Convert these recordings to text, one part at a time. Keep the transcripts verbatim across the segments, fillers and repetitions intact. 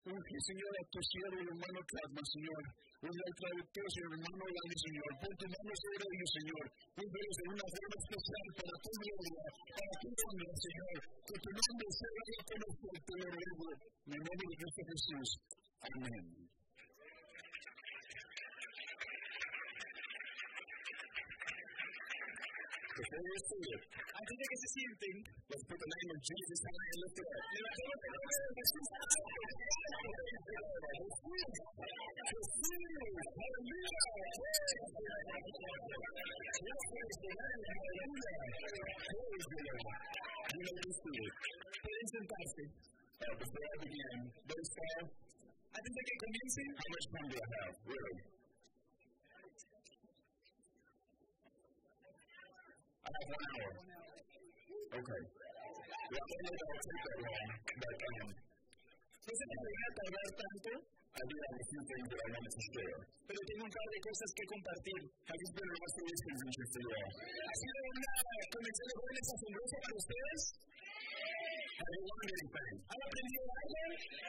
Unge, Señor, a tu siervo, el hermano Chapman, Señor. Unge al traductor, Señor, el hermano Lani, Señor. Pon tu mano sobre ellos, Señor. Ungelos de una forma especial para tu gloria, para tu honra, Señor. Que tu nombre sea reconocido y te lo ruego. En el nombre de Cristo Jesús. Amén. Before we see it, antes de que se sienten, let's put the name of Jesus high and lift it up. Levantemos el nombre de Jesús. Pueden sentarse. Before I begin, those five, antes de que comience, how much time do I have? Really? I have one hour. Okay. Well, I don't know if I'll take that long, but, um, no sé si me voy a tardar tanto. I do have a few things that I wanted to share. Pero tengo un par de cosas que compartir. Have you been around for this convention for you all? ¿Ha sido una convención de jóvenes asombrosa para ustedes? Have you learned anything? ¿Han aprendido algo?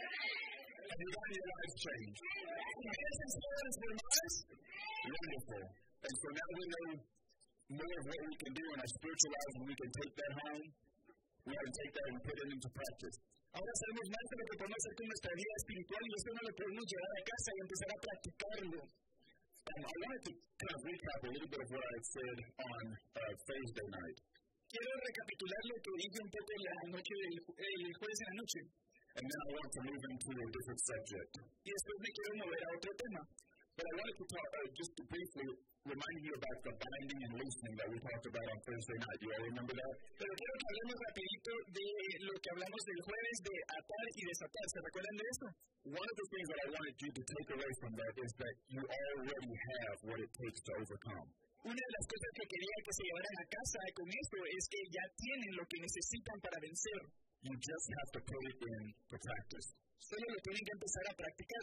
Have you gotten your lives changed? ¿Ustedes han sido transformados? Wonderful. And so now we know more of what we can do in our spiritual lives, and we can take that home. We can take that and put it into practice. Ahora sabemos más de lo que podemos hacer con nuestra vida espiritual y eso no lo podemos llevar a casa y empezar a practicarlo. Um, I wanted to kind of recap a little bit of what I said on uh, Thursday night. Quiero recapitular lo que dije un poco la noche del el jueves en la noche. And then I want to move into a different subject. Y después me quiero mover a otro tema. But I wanted to talk, uh, just to briefly remind you about the binding and loosening that we talked about on Thursday night. Do you all remember that? Pero quiero que hablemos rapidito de lo que hablamos del jueves de atar y desatar. ¿Se recuerdan de eso? One of the things that I wanted you to take away from that is that you already have what it takes to overcome. Una de las cosas que quería que se llevaran a casa con esto es que ya tienen lo que necesitan para vencer. You just have to put it into practice. Solo lo tienen que empezar a practicar.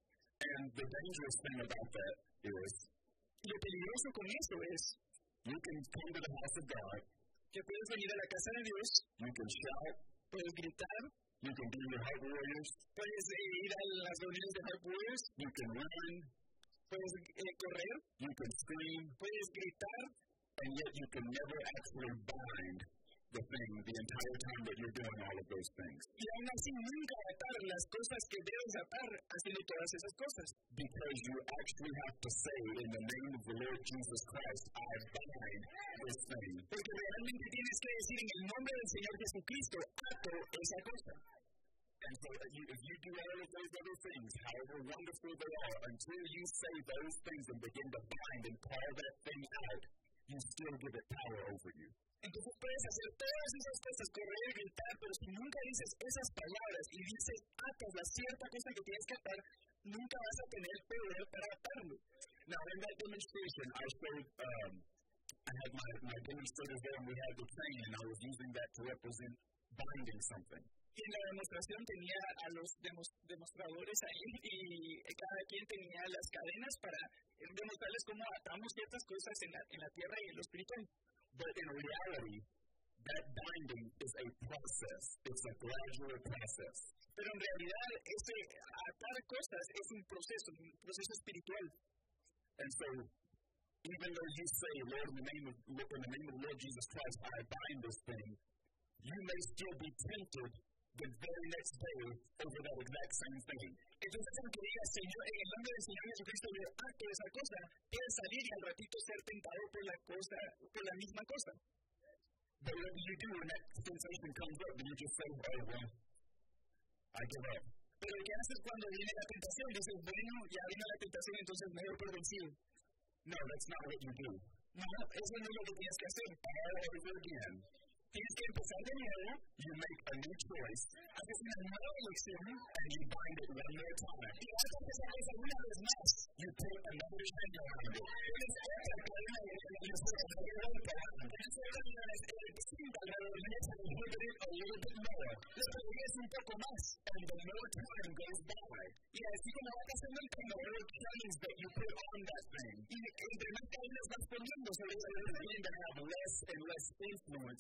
And the dangerous thing about that is, lo peligroso con eso es, you can come to the house of God, que puedes venir a la casa de Dios, you can shout, puedes gritar, you can be your heart warriors, puedes eh, ir a las reuniones de heart warriors, you can run, puedes eh, correr, you can scream, puedes gritar, and yet you can never actually bind the thing the entire time that you're doing all of those things. Y aún así nunca atar las cosas que debes atar haciendo todas esas cosas. Because you actually have to say in the name of the Lord Jesus Christ, I bind this thing. Porque realmente tienes que decir en el nombre del Señor Jesucristo, ato esa cosa. And so you, if you do all of those other things, however wonderful they are, until you say those things and begin to bind and call that thing out, you still give it power over you. Entonces puedes hacer todas esas cosas, correr y gritar, pero si nunca dices esas palabras y dices atas la cierta cosa que tienes que atar, nunca vas a tener poder para atarlo. Now in that demonstration, I showed, um, I had my, my demonstrators there and we had the chain and I was using that to represent binding something. Y en la demostración tenía a los demos, demostradores ahí y cada quien tenía las cadenas para demostrarles cómo atamos ciertas cosas en la, en la tierra y en lo espiritual. But in reality, that binding is a process. It's a gradual process. Pero en realidad, ese atar cosas es un proceso, un proceso espiritual. And so, even though you say, Lord, in the name of, in the name of the Lord Jesus Christ, I bind this thing, you may still be tempted the very next day over that exact same thing. Entonces, aunque digas, Señor, en el nombre del Señor Jesucristo, yo ato esa cosa, puedes salir y al ratito ser tentado por la cosa, por la misma cosa. But what do you do when that sensation comes up? Do you just say, oh, well, I give up? Pero ¿qué haces cuando viene la tentación? Dices, bueno, ya vino la tentación, entonces me doy por vencido. No, that's not what you do. No, eso no es lo que tienes que hacer. All over again. Tienes que empezar de nuevo. You make a new choice. Haces una nueva elección. And you bind it one more time. Y vas a empezar a hacer una vez más. You put another chain around it. Tienes otra cadena y you put another rope around it. Tienes otra cadena distinta alrededor de eso. You put it a little bit more. Lo pegues un poco más. And the more time goes by. Y así como vas haciendo el camino, the chains that you put on that thing. Y entre más cadenas vas poniendo sobre esa you're going to have less and less influence on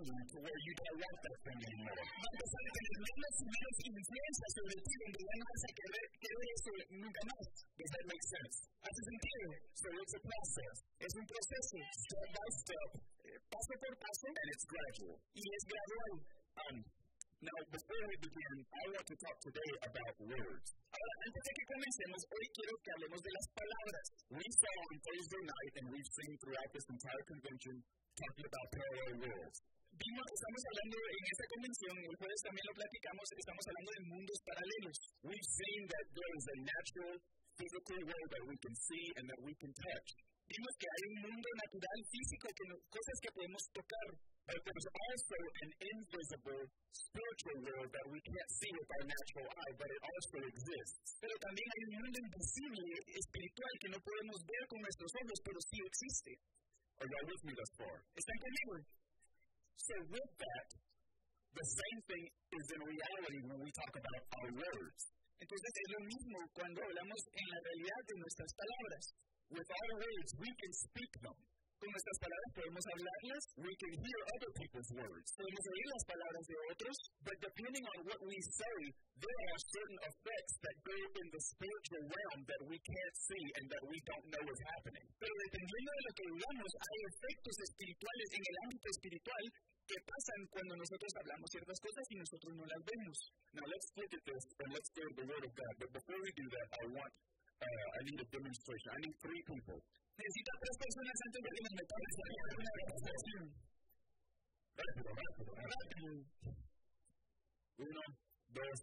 you to where you don't want that thing anymore. Va a empezar a tener menos y menos influencia sobre ti, donde ya no vas a querer, querer eso nunca más. Does that make sense? ¿Hace sentido? So it's a process. Es un proceso. Step by step. Paso por paso. And it's gradual. Y es gradual. Um, Now, before we begin, I want to talk today about words. Ahora, antes de que comencemos, hoy quiero que hablemos de las palabras. We saw on Thursday night, and we've seen throughout this entire convention, talking about parallel worlds. Vimos, estamos hablando en esta convención, el jueves también lo platicamos, estamos hablando de mundos paralelos. We've seen that there is a natural, physical world that we can see and that we can touch. Vimos que hay un mundo natural, físico, que no, cosas que podemos tocar. But there's also an invisible spiritual world that we can't see with our natural eye, but it also exists. Pero también hay un mundo invisible, espiritual, que no podemos ver con nuestros ojos, pero sí existe. Are y'all with me thus far? ¿Están conmigo? So with that, the same thing is in reality when we talk about our words. Entonces es lo mismo cuando hablamos en la realidad de nuestras palabras. With our words, we can speak them. Con nuestras palabras podemos hablarlas. We can hear other people's words. Podemos oír las palabras de otros. But depending on what we say, there are certain effects that go in the spiritual realm that we can't see and that we don't know is happening. Pero dependiendo de lo que digamos, hay efectos espirituales en el ámbito espiritual que pasan cuando nosotros hablamos ciertas cosas y nosotros no las vemos. Now let's look at this and let's go to the Word of God. But before we do that, I want Uh, I need a demonstration. I need three people. Necesito tres personas antes de que nos metamos a una demostración. Rápido, rápido, rápido. Uno, dos.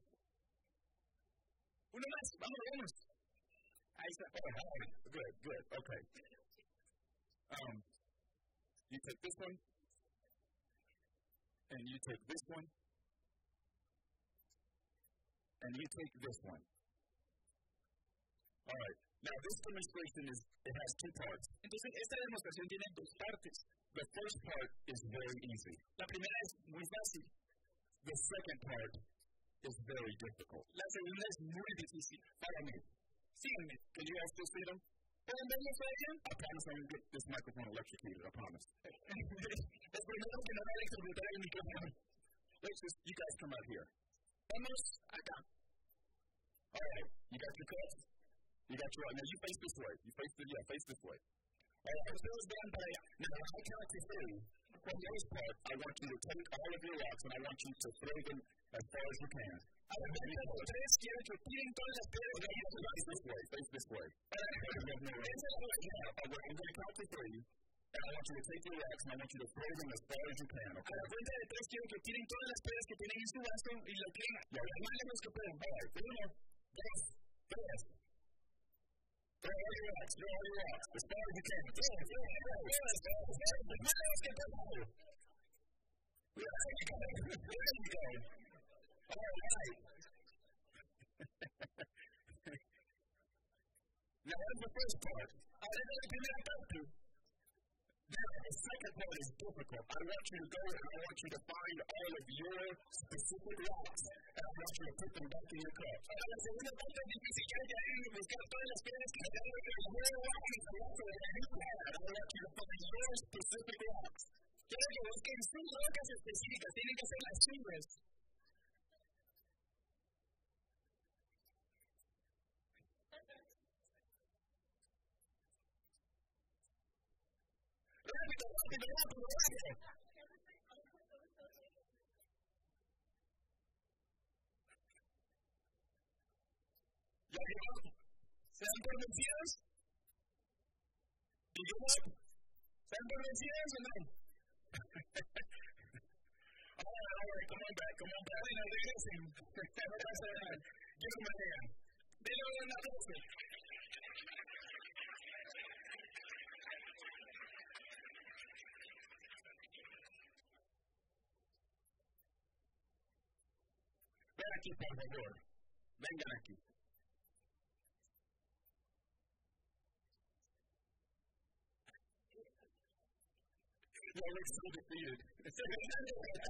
Uno más. Vamos, vamos. Ahí está. Oh, right. Good, good. Okay. Um, you take this one, and you take this one, and you take this one. All right. Now, this demonstration is, it has two parts. Entonces, esta demostración tiene dos partes. The first part is very easy. La primera es muy fácil. The second part is very difficult. La segunda es muy difícil. Follow me. Síganme. Can you guys still see them? ¿Pueden verlo todavía? I promise I'm going to get this microphone electrocuted. I promise. Es primero que no va a electrocutar el micrófono. Let's just, you guys come out here. Vamos acá. All right. You got your cups? You got your, now you face this way. You face the, yeah, face this way. All right, let's down by, now when I count to three, for the most part, I want you to take all of your rocks and I want you to throw them as far as you can. I want you to tres quiero que tiren todas las piedras de ahí. Face this way, face this way. I'm going to count to three, and I want you to take your rocks and I want you to throw them as far as you can, okay? A la cuenta de tres quiero que tiren todas las piedras que tienen en su vaso y lo tiren lo más lejos que puedan. All right, uno, dos, tres. Throw all your rocks, throw all your rocks, as far as you can. Throw, throw, throw, throw, as far as you can. As far as you can. There you go. There you go. All right. Now, that's the first part. I didn't really do that part. Now, the second part is difficult. I want you to go and I want you to find all of your specific rocks, and I want you to put them back in your cup. Ahora, la segunda parte es difícil. Quiero que alguien buscar todas las piedras que hay en your rocks and the rocks that you have, and I want you to find your specific rocks. Quiero que busquen sus rocas específicas. Tienen que ser las suyas. Rápido, rápido, rápido, rápido. ¿Ya llegó? ¿Se han convencidos? ¿Y yo? ¿Se han convencidos o no? All right, all right, come on back, come on back. No, regresen. Give them a hand. Denle un aplauso. Ven aquí, por favor. Vengan aquí. Y'all look so defeated.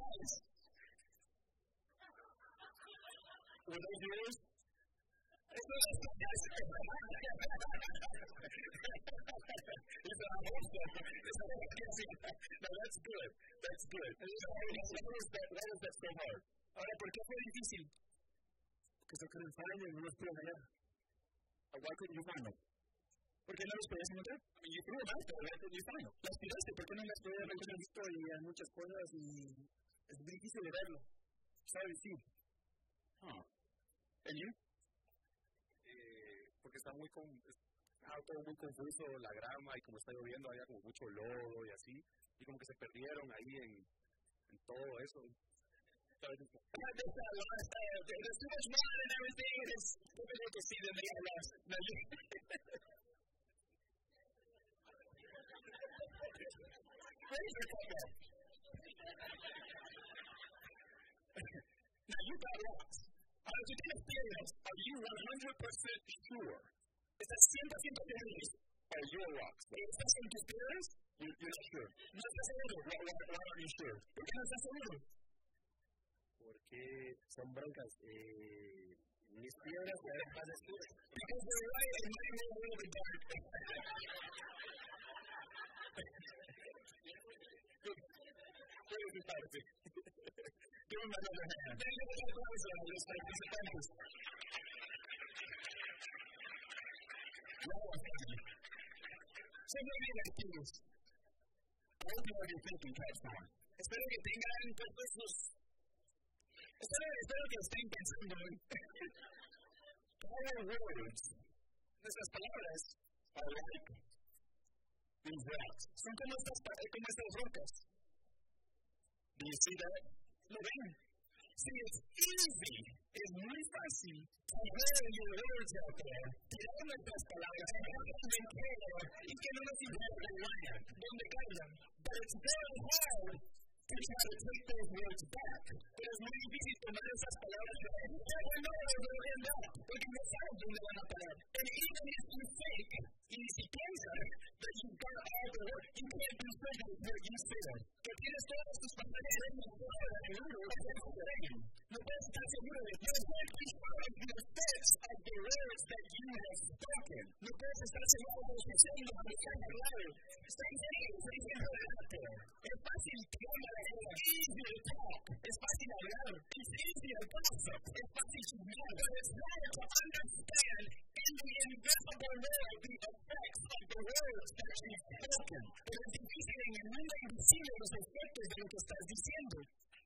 Were those yours? Eso No, that's good. That's good. Why was that, why was that so hard? Ahora, ¿por qué fue difícil? Because I couldn't find it, no los pude hallar. Why couldn't you find it? ¿Por qué no los podías encontrar? I mean, you threw them out there, why couldn't you find them? Las tiraste, ¿por qué no las podías encontrar? Visto y hay muchas cosas y es difícil de verlo. ¿Sabes? Sí. Huh. And you? Eh, porque está muy con, estaba todo muy confuso, la grama, y como está lloviendo había como mucho lodo y así, y como que se perdieron ahí en, en todo eso. ¿Sabes? There's too much mud and everything, and it's difficult to see them, they got lost. No, you... Where's your cup at? Now, you got lost. Ahora, tú tienes piedras. Are you one hundred percent sure? ¿Estás cien por ciento seguro? Are your rocks? ¿Estás en tus piedras? You're, you're not sure. No estás seguro. Why, why, why aren't you sure? ¿Por qué no estás seguro? Porque son blancas. Eh, mis piedras se ven más oscuras. Because they're white and mine are a little bit dark. ¿Qué es esta parte? Give him another hand. Then you have those on los participantes. Son muy divertidos. I hope you have your thinking caps on. Espero que tengan todos los... Espero, espero que estén pensando en... Our words, nuestras palabras, are like these rocks. Son como estas, como estas rocas. Do you see that? ¿Lo ven? See, it's easy, es muy fácil to wear your words out there, tirar nuestras palabras, donde quiera, y que no nos importa el land, donde caigan. But it's very hard to try to take those words back. Pero es muy difícil tomar esas palabras de ahí. You never know where they'll end up, porque no sabes dónde van a parar. And even if you think, y si piensas, that you've got all the words, you can't do so with what you said. Que tienes todas tus palabras en el mundo, no puedes estar seguro de que you can't be sure of the effects of the words that you have spoken. No puedes estar seguro de lo que se ha hablado. Same thing, same thing out there. Es fácil hablar, it's easy to talk. Es fácil hablar, it's easy to gossip. Es fácil chismear, but it's hard to understand in the invisible world the effects of the words that you've spoken. Pero es difícil en el mundo invisible los efectos de lo que estás diciendo.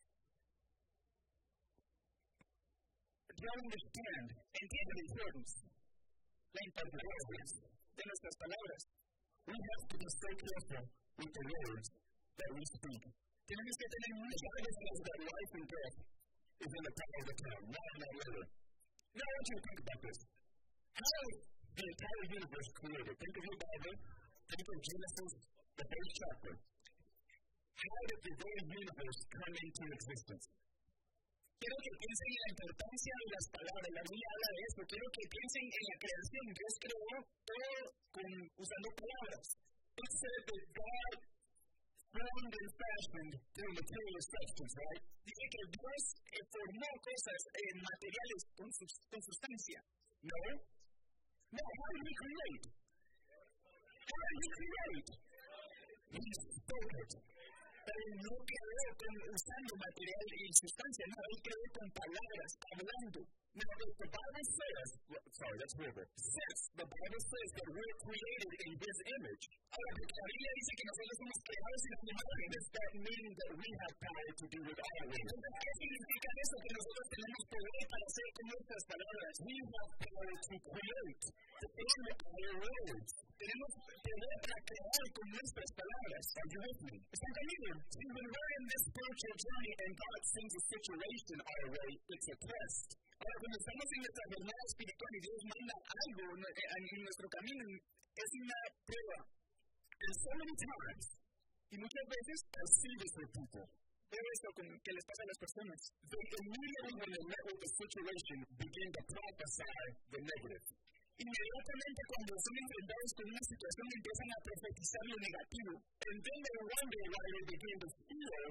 Do you understand? Entiende la importancia, la importancia de nuestras palabras. We have to be so careful with the words that we speak. Tenemos que tener mucho cuidado that life and death is in the power of the tongue, not in that letter. Now I want you to think about this. How is the entire universe created? Think of your Bible. Think of Genesis, the first chapter. How did the very universe come into existence? Quiero que piensen en la importancia de las palabras. La Biblia habla de esto. Quiero que piensen en la creación. Dios creó todo con, usando palabras. It said that God formed and fashioned through material substance, right? Dice que Dios eh, formó cosas eh, materiales con, sus, con sustancia. No? No, how did he create? How did he create? He spoke it. Pero no creó con, usando material y sustancia, no, él creó con palabras, hablando. Now, if the Bible says, well, sorry, that's horrible. Since the Bible says that we're created in His image, ahora, porque la Biblia dice que nosotros somos creados en su imagen, does that mean that we have power to do with our words? ¿Qué significa eso? Que nosotros tenemos poder para hacer con nuestras palabras. We have power to create, to form our words. Tenemos poder para crear con nuestras palabras. Are you with me? ¿Están conmigo? See, when we're in this spiritual journey and God sends a situation our way, it's a test. Ahora, cuando estamos en nuestra jornada espiritual y Dios manda algo en nuestro camino, es una prueba. And so many times, y muchas veces, I see this with people. Veo esto que les pasa a las personas. They immediately, when they met with the situation, begin to prophesy the negative. Inmediatamente cuando son enfrentados con una situación empiezan a profetizar lo negativo. And then they wonder why they begin to feel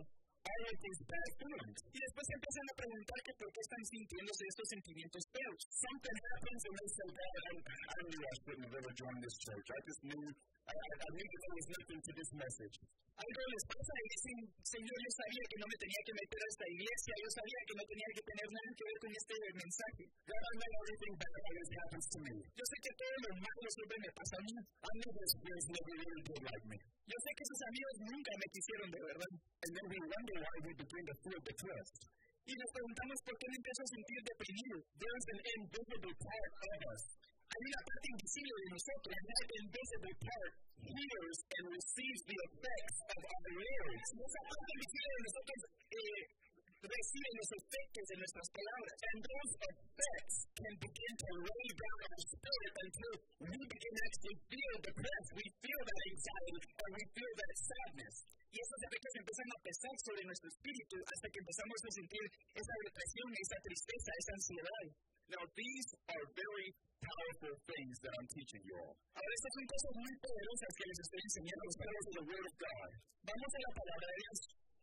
all of these bad feelings. Y después se empiezan a preguntar que por qué están sintiéndose estos sentimientos feos. Something happens and they say, God, I, I knew I shouldn't have ever joined this church. I just knew, I, I, I knew that there was nothing to this message. Algo les pasa y dicen, Señor, yo sabía que no me tenía que meter a esta iglesia, yo sabía que no tenía que tener nada que ver con este mensaje. God, I know everything bad always happens to me. Yo sé que todo lo malo siempre me pasa a mí. I know those friends never really did like me. Yo sé que sus amigos nunca me quisieron de verdad. And then we wonder why we begin to feel depressed. Y nos preguntamos por qué me empiezo a sentir deprimido. There's an invisible part of us. Hay una parte invisible de nosotros. And that invisible part hears and receives the effects of our words. Y esa parte invisible de nosotros eh, recibe los efectos de nuestras palabras. And those effects can begin to weigh down our spirit until we begin to actually feel depressed. We feel that anxiety or we feel that sadness. Y esos efectos empiezan a pesar sobre nuestro espíritu hasta que empezamos a sentir esa depresión, esa tristeza, esa ansiedad. Now, these are very powerful things that I'm teaching you all. Ahora, estas son cosas muy poderosas que les estoy enseñando a ustedes de the Word of God. Vamos a la palabra de Dios.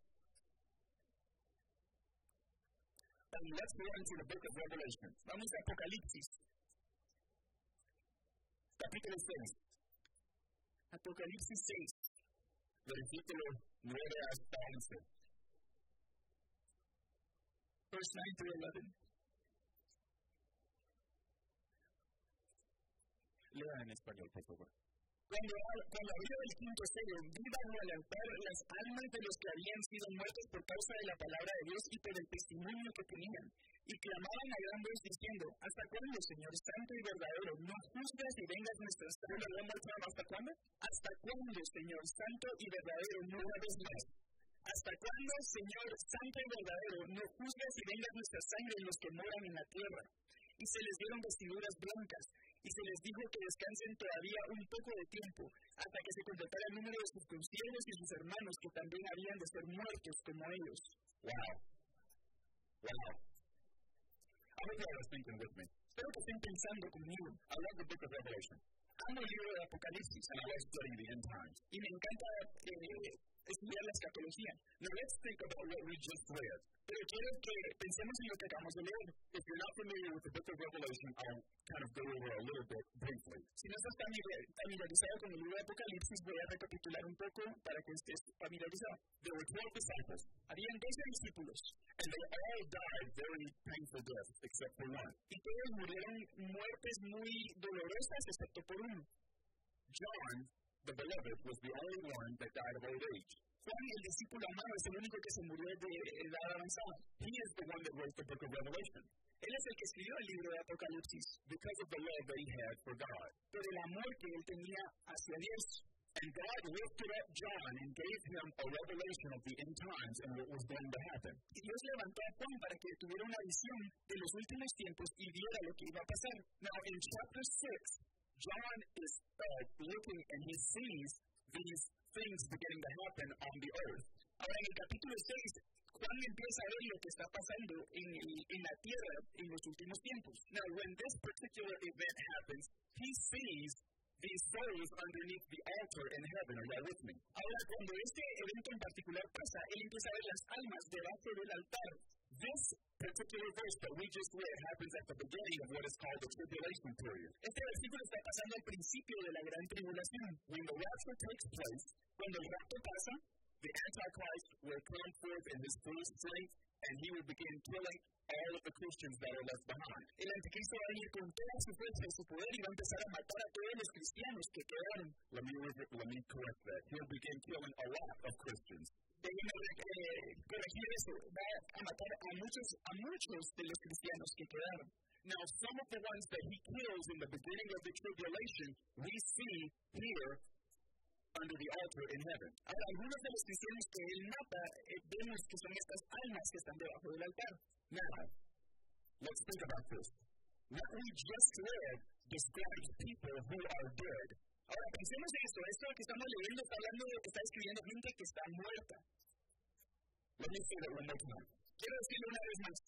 And let's go into the book of Revelation. Vamos a Apocalipsis. Capítulo seis. Apocalipsis seis. Versículo nueve hasta once. Verse nine through eleven. Lea en español, por favor. Cuando, cuando abrió el quinto sello, vi bajo el altar las almas de los que habían sido muertos por causa de la palabra de Dios y por el testimonio que tenían, y clamaban a gran voz diciendo, ¿hasta cuándo, Señor santo y verdadero, no juzgas y vengas nuestras sangre? ¿Hasta cuándo? ¿Hasta cuándo, Señor santo y verdadero, no hagas más? ¿Hasta cuándo, Señor santo y verdadero, no juzgas y vengas nuestra sangre en los que moran en la tierra? Y se les dieron vestiduras blancas, y se les dijo que descansen todavía un poco de tiempo, hasta que se completara el número de sus consiervos y sus hermanos, que también habían de ser muertos como ellos. Wow. Wow. I hope you are thinking with me. Espero que estén pensando conmigo. I love the book of Revelation. Amo el libro de Apocalipsis, and I love studying the end times. Y me encanta eh, estudiar la escatología. Now let's think about what we just read. Pero quiero que pensemos en lo que acabamos de leer. If you're not familiar with the book of Revelation, I'll kind of go over a little bit briefly. Si no estás familiarizado con el libro de Apocalipsis, voy a recapitular un poco para que estés familiarizado. There were twelve disciples. Habían doce discípulos. And they all died very painful deaths, except for one. Y todos murieron muertes muy dolorosas, excepto por uno. John, the beloved, was the only one that died of old age. Juan, el discípulo amado, es el único que se murió de edad avanzada. He is the one that wrote the book of Revelation. Él es el que escribió el libro de Apocalipsis. Because of the love that he had for God. Por el amor que él tenía hacia Dios. And God lifted up John and gave him a revelation of the end times and what was going to happen. Y Dios levantó a Juan para que tuviera una visión de los últimos tiempos y viera lo que iba a pasar. Now in chapter six, John is uh, looking and he sees these things beginning to happen on the earth. Ahora en el capítulo seis, Juan empieza a ver lo que está pasando en, el, en la tierra en los últimos tiempos. Now when this particular event happens, he sees these souls underneath the altar in heaven. Are you with me? Ahora, cuando este evento en particular pasa, él empieza a ver las almas debajo del altar. This particular verse that we just read happens at the beginning of what is called the tribulation period. Este versículo está pasando al principio de la gran tribulación. When the rapture takes place, cuando el rapto pasa, the Antichrist will come forth in his full strength, and he will begin killing all of the Christians that are left behind. El anticristo va a venir con toda su fuerza y su poder y va a empezar a matar a todos los cristianos que quedaron. Let me, let me correct that. He'll begin killing a lot of Christians. Déjenme eh, corregir eso. Va a matar a muchos, a muchos de los cristianos que quedaron. Now, some of the ones that he kills in the beginning of the tribulation, we see here under the altar in heaven. Ahora, algunos de los cristianos que él mata, eh, vemos que son estas almas que están debajo del altar. Now, let's think about this. What we just read describes people who are dead. Ahora, pensemos en esto. Esto que estamos leyendo está hablando de que está escribiendo gente que está muerta. Let me say that one more time. Quiero decirlo una vez más.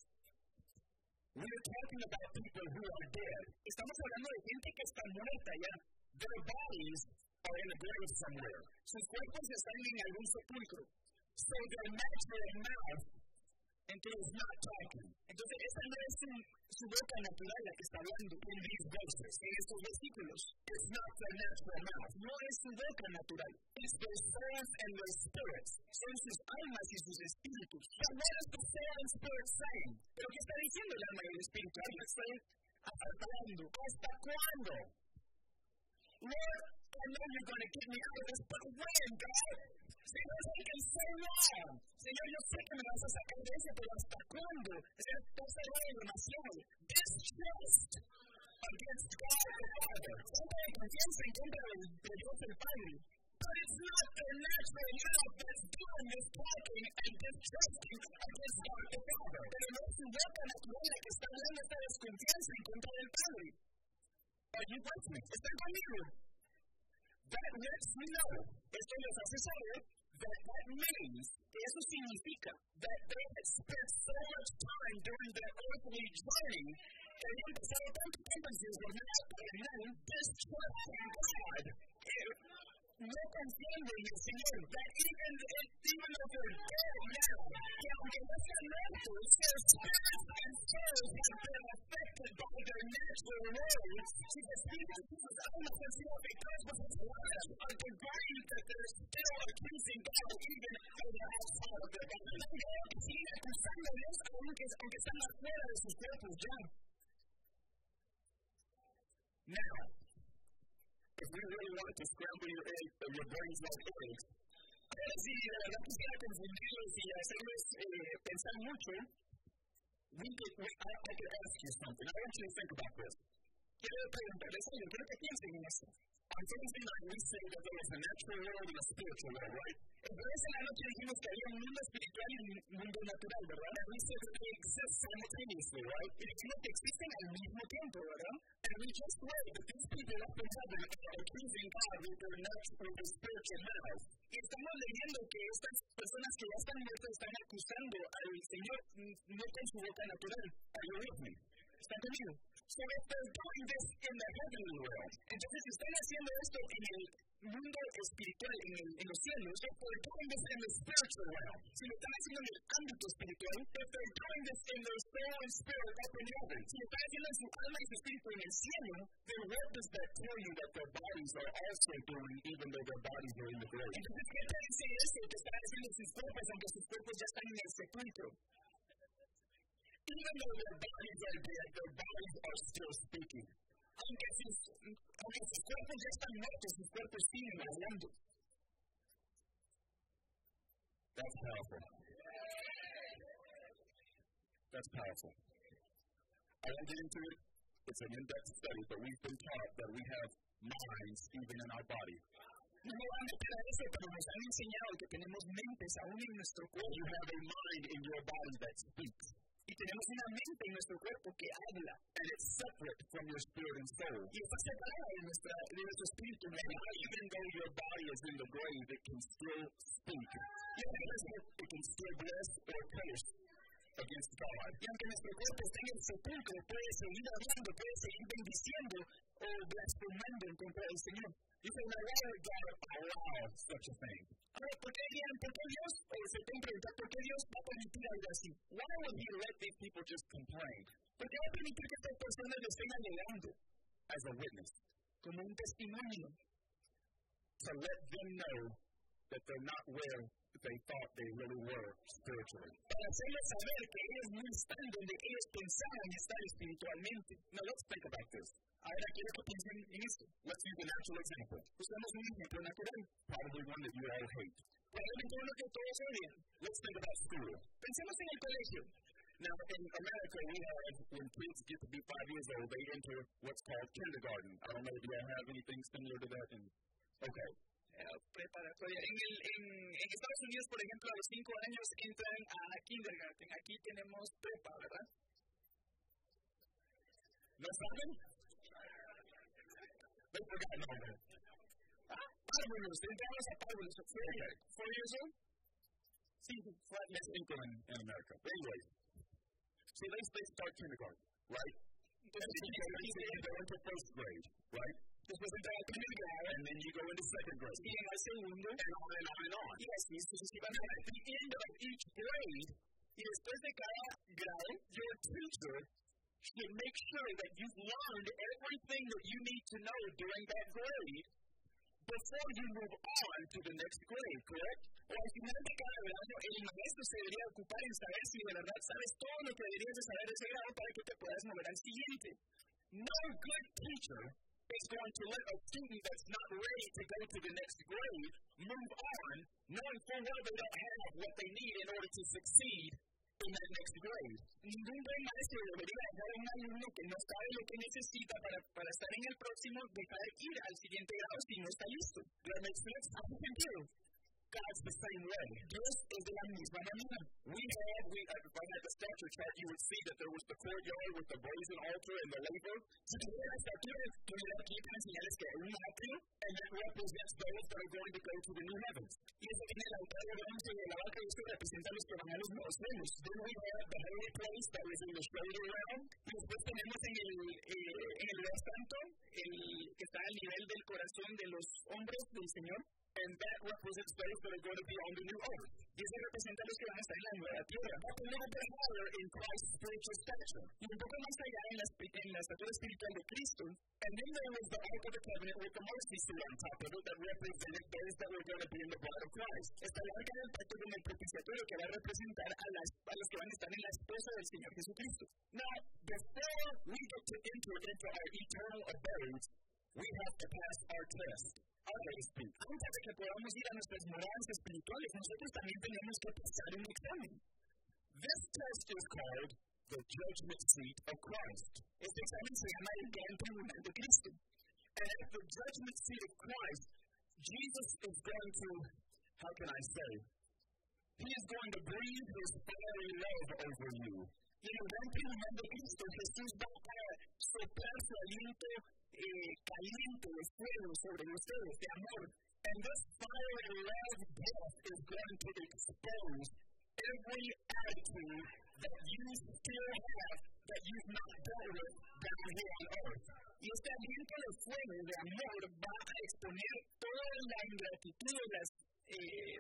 We are talking about people who are dead. Estamos hablando de gente que está muerta ya. Their bodies are in the grave somewhere. Sus cuerpos están en algún sepulcro. So their natural mouth is not talking. Entonces, esa no es su, su boca natural la que está hablando in these verses, en estos versículos. It's not their natural mouth. No es su boca natural. It's their souls and their spirits. Son sus almas y sus espíritus. But what is the soul and spirit saying? Pero ¿qué está diciendo el alma y el espíritu? Están hablando. ¿Hasta cuándo? Lord, I know you're going to get me out of this, but when, God? Señor, sé que so long. Señor, yo sé que me vas a sacar de eso, pero ¿hasta cuándo? O sea, tú sabes demasiado. Distrust against God the Father. Falta de confianza en contra de Dios el Padre. But it's not their natural mouth that's doing this talking and distrusting against God the Father. Pero no es su boca natural la que está hablando esta desconfianza en contra del Padre. Are you with me? ¿Están conmigo? That lets me know, esto les hace saber, that that means, eso significa, that they had spent so much time during their earthly journey, que habían pasado tanto tiempo en su jornada terrenal, distrusting God, no confiando en el Señor, that even, even though they're dead now, que aunque no sean muertos, their spirits and souls have been affected by their natural words, si sus espíritus y sus almas han sido afectados por sus palabras, a degree that they're still accusing God even though they're outside of their body. Que siguen acusando a Dios aunque, aunque están afuera de sus cuerpos ya. Now, if we really want to scramble your eggs, or your brains like eggs, ahora si de verdad quisiera confundirlos y hacerlos eh, pensar mucho, we could, we, I, I could ask you something. I want you to think about this. Quiero preguntarles algo, quiero que piensen en esto. On Thursday night, we say that there is a natural world and a spiritual world, right? Entonces en la noche dijimos que había un mundo espiritual y un mundo natural, ¿verdad? And we said that they exist simultaneously, right? Y dijimos que existen al mismo tiempo, ¿verdad? And we just read that these people up in heaven are accusing God with their natural, with their spiritual mouth. Y estamos leyendo que estas personas que ya están muertas están acusando al Señor no con su boca natural. Are you with me? ¿Están conmigo? So if they're doing this in the heavenly world, entonces si están haciendo esto en el mundo espiritual, en, el, en los cielos, if they're doing this in the spiritual realm, si lo están haciendo en el ámbito espiritual, if they're doing this in their soul and spirit up in heaven, si lo están haciendo en su alma y su espíritu en el cielo, then what does that tell you that their bodies are also doing, even though their bodies are in the grave? Entonces, ¿qué te dice eso que están haciendo sus cuerpos, aunque sus cuerpos ya están en el sepulcro? Even though their bodies are dead, their bodies are still speaking. Aunque sus, aunque sus cuerpos ya están muertos, sus cuerpos siguen hablando. That's powerful. That's powerful. I won't get into it. It's an in-depth study, but we've been taught that we have minds even in our body. No me van a meter a eso, pero nos han enseñado que tenemos mentes aún en nuestro cuerpo. You have a mind in your body that speaks. Y tenemos una mente en nuestro cuerpo que habla. And it's separate from your spirit and soul. Y está separada de, nuestra, de nuestro espíritu. Now, even though your body is in the grave, it can still speak. It can still bless or curse against God. Y aunque nuestro cuerpo esté en el sepulcro, puede seguir hablando, puede seguir bendiciendo o blasfemando en contra del Señor. You say, now why would God allow such a thing? Ahora, ¿por qué dirían, por qué Dios, o se pueden preguntar, ¿por qué Dios va a permitir algo así? Why would He let these people just complain? ¿Por qué va a permitir que estas personas le estén alegando? As a witness. Como un testimonio. To let them know that they're not where they thought they really were spiritually. Para hacerles saber que ellos no están donde ellos pensaban estar espiritualmente. Now let's think about this. Ahora quiero que piensen en esto. Let's use a natural example. Usamos un ejemplo natural. Probably one that you all hate. Probablemente uno que todos odian. Let's think about school. Pensemos en el colegio. Now, in America, we have, when kids get to be five years old, they enter what's called kindergarten. I don't know if you all have anything similar to that. In, okay. Uh, preparatoria. En, el, en, en Estados Unidos, por ejemplo, a los cinco años entran a kindergarten. Aquí tenemos prepa, ¿verdad? ¿No saben? They forgot number. Ah, párvulos. Entramos a párvulos. Okay. Four years old? Sí, less income in, in America. But anyway, so they, they start kindergarten, right? And they go into first grade, right? Después entra al primer grado, and then you go into second grade, y en el segundo, and on and on and on. y así sucesivamente. At the end of each grade, y después de cada grado, Your teacher should make sure that you've learned everything that you need to know during that grade before you move on to the next grade, correct? O al final de cada grado, el maestro se debería ocupar en saber si de verdad sabes todo lo que deberías de saber de ese grado para que te puedas mover al siguiente. No good teacher is going to let a student that's not ready to go to the next grade move on, knowing full well they don't have what they need in order to succeed in that next grade. Ningún buen maestro debería dejar a un alumno que no sabe lo que necesita para, para estar en el próximo, dejar ir al siguiente grado si no está listo. That makes sense? Hace sentido. God's the same way. Dios es de la misma manera. We have, we, if I had the stature chart, you would see that there was the courtyard with the brazen altar and the laver. Si tuviera la estatura, tuviera aquí para enseñarles que hay un atrio, and that represents those that are going to go to the new heavens. Y eso tiene el altar de bronce de la vaca, y esto representa a los que van a los nuevos cielos. Then we have the holy place that was in the shoulder realm. Y después tenemos en el, eh, en el lugar santo, el que está al nivel del corazón de los hombres del Señor. And that represents those that are going to be on the new earth. Y eso representa a los que van a estar en la nueva tierra. Up a little bit higher in Christ's spiritual stature. Y un poco más allá en la, en la estatura espiritual de Cristo. And then there was the Ark of the Covenant with the mercy seat on top of it that represented those that were going to be in the bride of Christ. Está el arca del pacto con el propiciatorio que va a representar a, las, a los que van a estar en la esposa del Señor Jesucristo. Now, before we get to enter into our eternal abodes, we have to pass our test. Antes de que podamos ir a nuestras moradas espirituales, nosotros también tenemos que pasar un examen. This test is called the judgment seat of Christ. Este examen se llama el gran tribunal de Cristo. And at the judgment seat of Christ, Jesus is going to, how can I say, he is going to breathe his fiery love over you. Y en el gran tribunal de Cristo, Jesús va a soplar su aliento eh, caliente de fuego sobre ustedes, de amor. And this fiery love breath is going to expose every attitude that you still have that you've not dealt with down here on earth. Y este aliento de fuego, de amor, va a exponer toda la ingratitud, las, eh,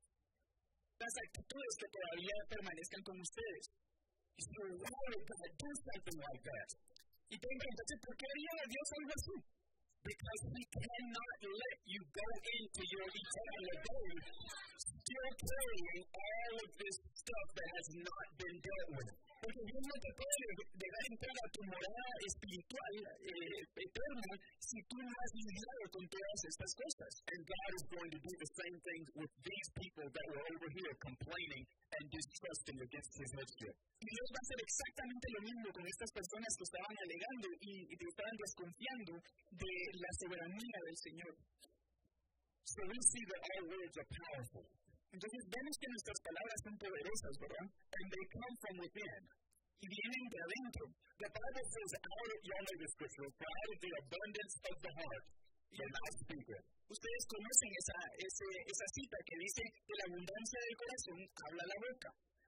las actitudes que todavía permanezcan con ustedes. So why would God do something like that? Y te preguntas, ¿por qué haría Dios algo así? Because he cannot let you go into your eternal abode still carrying all of this stuff that has not been dealt with. Porque Dios no te puede dejar entrar a tu morada espiritual eh, eterna si tú no has lidiado con todas estas cosas. And God is going to do the same thing with these people that were over here complaining and distrusting against his headship. Y Dios va a hacer exactamente lo mismo con estas personas que estaban alegando y, y que estaban desconfiando de la soberanía del Señor. So we see that our words are powerful. Entonces vemos que nuestras palabras son poderosas, ¿verdad? And they come from within. Y vienen de adentro. The Bible says, out of, y'all know the scripture, for out of the abundance of the heart, the mouth speaketh. Ustedes conocen esa, ese, esa cita que dice, de la abundancia del corazón habla la boca.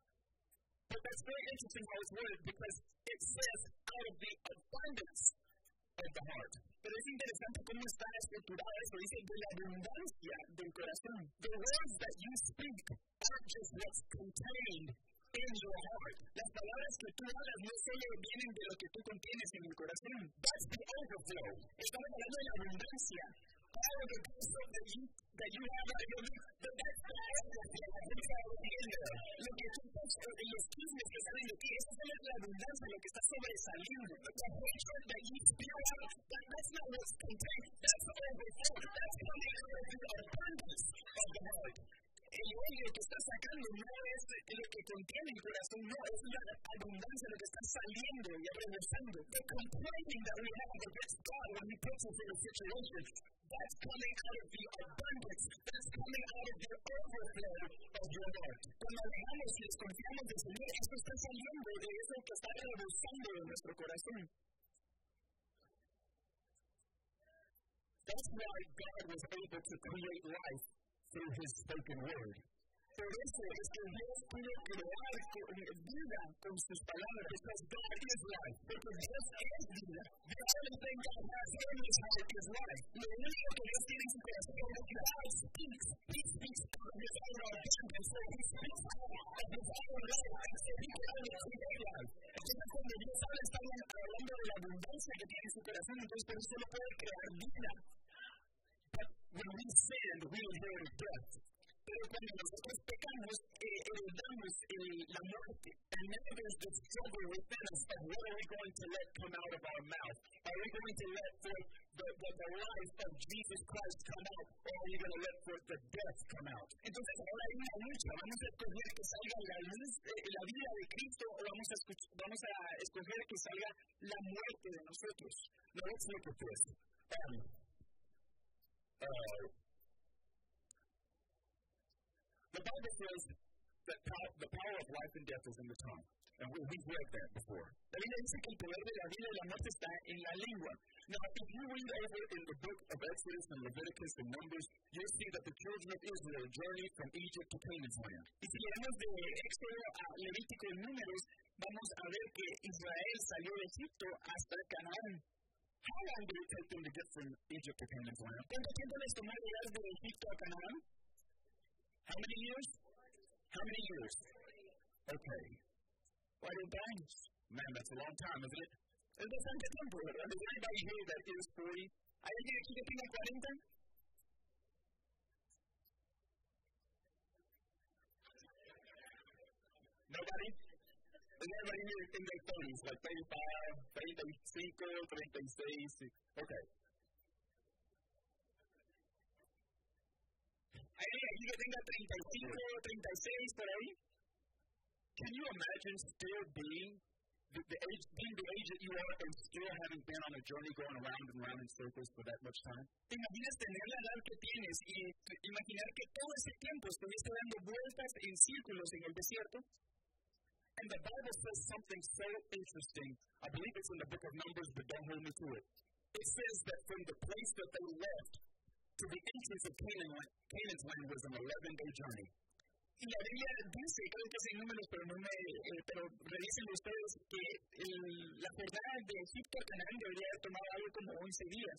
But that's very interesting how it's worded, because it says, out of the abundance of the heart. Pero es interesante cómo está estructurado eso. Dice, de la abundancia del corazón. The words that you speak aren't just what's contained in your heart. Las palabras que tú hablas no solo vienen de lo que tú contienes en el corazón. That's the overflow. Estamos hablando de la abundancia. All of the good stuff that you, that you have out of your life, that that's the overflow. It's already in there. Lo que tú pones en los chismes que salen de ti, eso es la abundancia, lo que está sobresaliendo. The hatred that you spew out, that, that's not what's contained. That's the overflow. That's coming out of the abundance of the heart. El odio que está sacando no es lo que contiene el corazón, no, es la abundancia lo que está saliendo y regresando. The complaining that we have against God when He puts us in a situation, that's coming out of the abundance, that's coming out of the overflow of your heart. Cuando alejamos y desconfiamos del Señor, esto está saliendo de eso que está rebosando de nuestro corazón. That's why God was able to create life through His spoken word. Por eso es que Dios pudo crear vida con sus palabras. Because God is life. Porque Dios es vida. The only thing God has in his heart is life. Lo único que Dios tiene en su corazón es que God speaks. He speaks out of his own abundance. So he speaks out of his own life. And so he can only create life. Entonces cuando Dios habla, está hablando de la abundancia que tiene en su corazón. Entonces por eso solo puede crear vida. But when we sin, we inherit death. Pero cuando nosotros pecamos, eh, heredamos eh, la muerte. And now there's the struggle within us of what are we going to let come out of our mouth? Are we going to let forth the, the, the life of Jesus Christ come out? Or are we going to let forth the death come out? Entonces ahora hay una lucha. ¿Vamos a escoger que salga la luz, eh, la vida de Cristo, o vamos a, vamos a escoger que salga la muerte de nosotros? Now let's look at this. Um, uh, The Bible says that pow- the power of life and death is in the tongue. And we, we've read that before. La Biblia dice que el poder de la vida y la muerte está en la lengua. Now, if you read over in the book of Exodus and Leviticus and Numbers, you'll see that the children of Israel journeyed from Egypt to Canaan's land. Y si leemos de Éxodo a Levítico y Números, vamos a ver que Israel salió de Egipto hasta Canaán. How long did it take them to get from Egypt to Canaan's land? ¿Cuánto tiempo les tomó llegar de Egipto a Canaán? How many years? How many years? Okay. forty times. Man, that's a long time, isn't it? Es bastante tiempo, ¿verdad? Does anybody here that is forty? ¿Hay alguien aquí que tenga forty? Nobody? Is everybody here in their thirties? Like thirty-five, thirty-five, thirty-six? Okay. ¿Hay alguien aquí que tenga thirty-five, thirty-six por ahí? Can you imagine still being the, the age, being the age that you are and still having been on a journey going around and around in circles for that much time? ¿Te imaginas tener la edad que tienes y imaginar que todo ese tiempo estuviste dando vueltas en círculos en el desierto? And the Bible says something so interesting. I believe it's in the book of Numbers, but don't hold me to it. It says that from the place that they left to the entrance of Canaan, Canaan's land was an eleven-day journey. Y la Biblia dice, creo que es en Números, pero no me, eh, pero revisen ustedes que el, la jornada de Egipto a Canaán debería haber tomado algo como once días.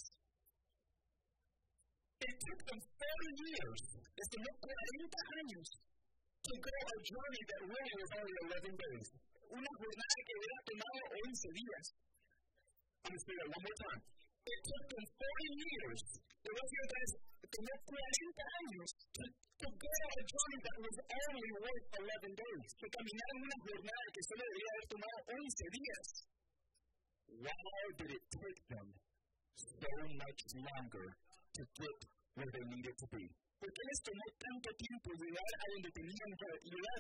It took them forty years, les tomó cuarenta años, to go a journey that really was only eleven days. Una jornada que hubiera tomado once días. I'm going to say that one more time. It took them forty years. Te voy a decir otra vez, tomó cuarenta años to, to go on a journey that was only worth eleven days. Que caminar en una jornada que solo debería haber tomado once días. Why did it take them so much longer to get where they needed to be? ¿Por qué les tomó tanto tiempo llegar a donde tenían que llegar?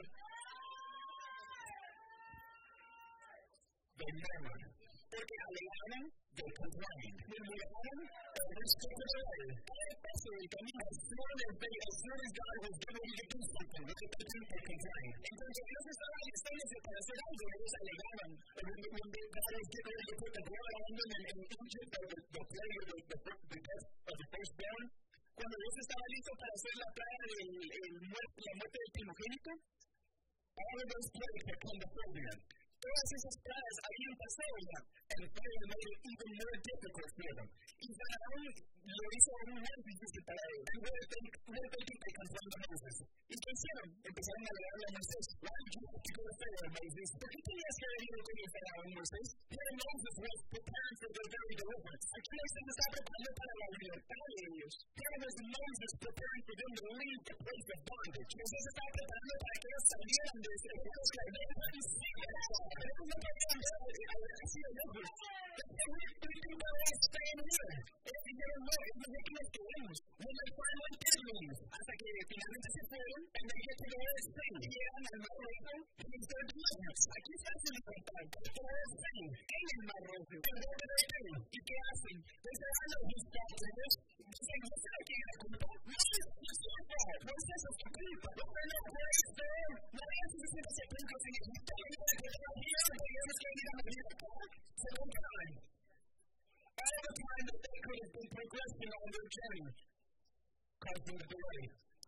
They murmured. Porque alegaron, they complained. Murmuraron, and they spoke it away. Cada paso del camino, as soon as they, as soon as God was getting ready to do something, they continued to complain. Entonces Dios estaba listándose para hacer algo, ellos alegaban. And when, when they, God was getting ready to put the blood on them in, in Egypt, or the, the plague of the, the, the death of the firstborn, cuando Dios estaba listo para hacer la plaga de la muerte del primogénito, all of those plagues had come before them. Todas esas plagas habían pasado ya, and Pharaoh made it even more difficult for them. Y Faraón lo hizo aún más difícil para ellos. And where they, where they think they confront Moses. ¿Y qué hicieron? Empezaron a alegarle a Moisés. Why did you have to go to Pharaoh, Moses? ¿Por qué tenías que haber ido con el Faraón, Moisés? Here Moses was preparing for their very deliverance. Aquí Moisés estaba preparando para la libertad de ellos. Here was Moses preparing for them to leave the place of bondage. Moisés estaba preparando para que ellos salieran de ese lugar. Pero no podían ver a sido lejos. We can go and stay in here. If you don't know, if you make us games, when they finally did leave, hasta que finalmente se fueron, and they get to the Lord Spain. Llegan al Mar Rojo, he's their deliverance. Aquí está su libertad. Get to the Lord Spain. En el Mar Rojo. And what do they do? ¿Y qué hacen? They say, I know who's fault in this. Dicen, no sé quién es la culpa. No es su fault. No es esa su culpa. No es la grace there. No es suficiente ese punto sin Egipto. No es que está here, but you're just going to get a venir acá. For a long time. All the time that they could have been progressing on their journey caused them to delay. Todo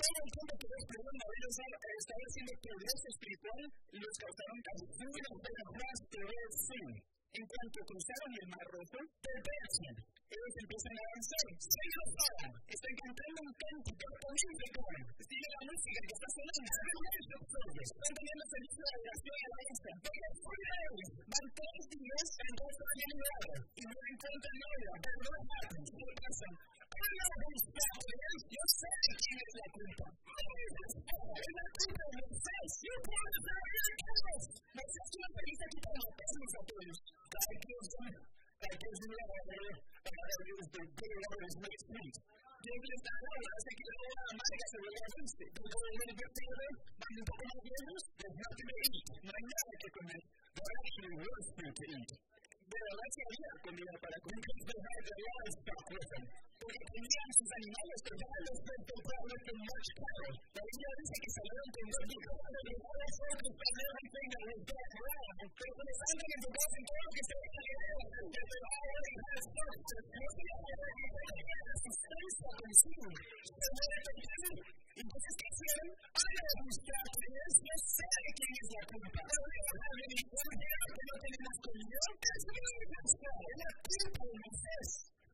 todo el tiempo que ellos pudieron haber estado haciendo progreso espiritual, los causaron captura de la paz de Red Sea. En cuanto cruzaron el Mar Rojo, perversen. Ellos empiezan a avanzar. Se enojan. Están cantando un cántico político. Sigue la música que está sonando. Están teniendo feliz oración y alabanza. Van tres días en dos años y no encuentran nada. Pero no hacen. ¿Qué pasa? Yo sé quién es la culpa. Es la culpa de Moisés. Yo puedo saber qué es. Moisés no feliz aquí para matarnos a todos. God gives them, God gives them love, God gives the good Lord is made sweet. Dios les da agua, hace que la agua amarga se vuelva dulce. They go a little bit further, van un poco más lejos, there's nothing to eat. No hay nada que comer. There actually was food to eat. De verdad que había comida para comer. They had their livestock with them. Porque tenían sus animales, pero ya los brought with them much cattle. La Biblia dice que salieron con dos hijos. Everything that was dead wrong. Pero cuando salen en todo en todo lo que se ve que they already had stuff. No se la asistencia consigo. Entonces, ¿qué hicieron? Ahora buscar es, yo sé quién es la culpa. No tenemos comida. Es la culpa de Moisés.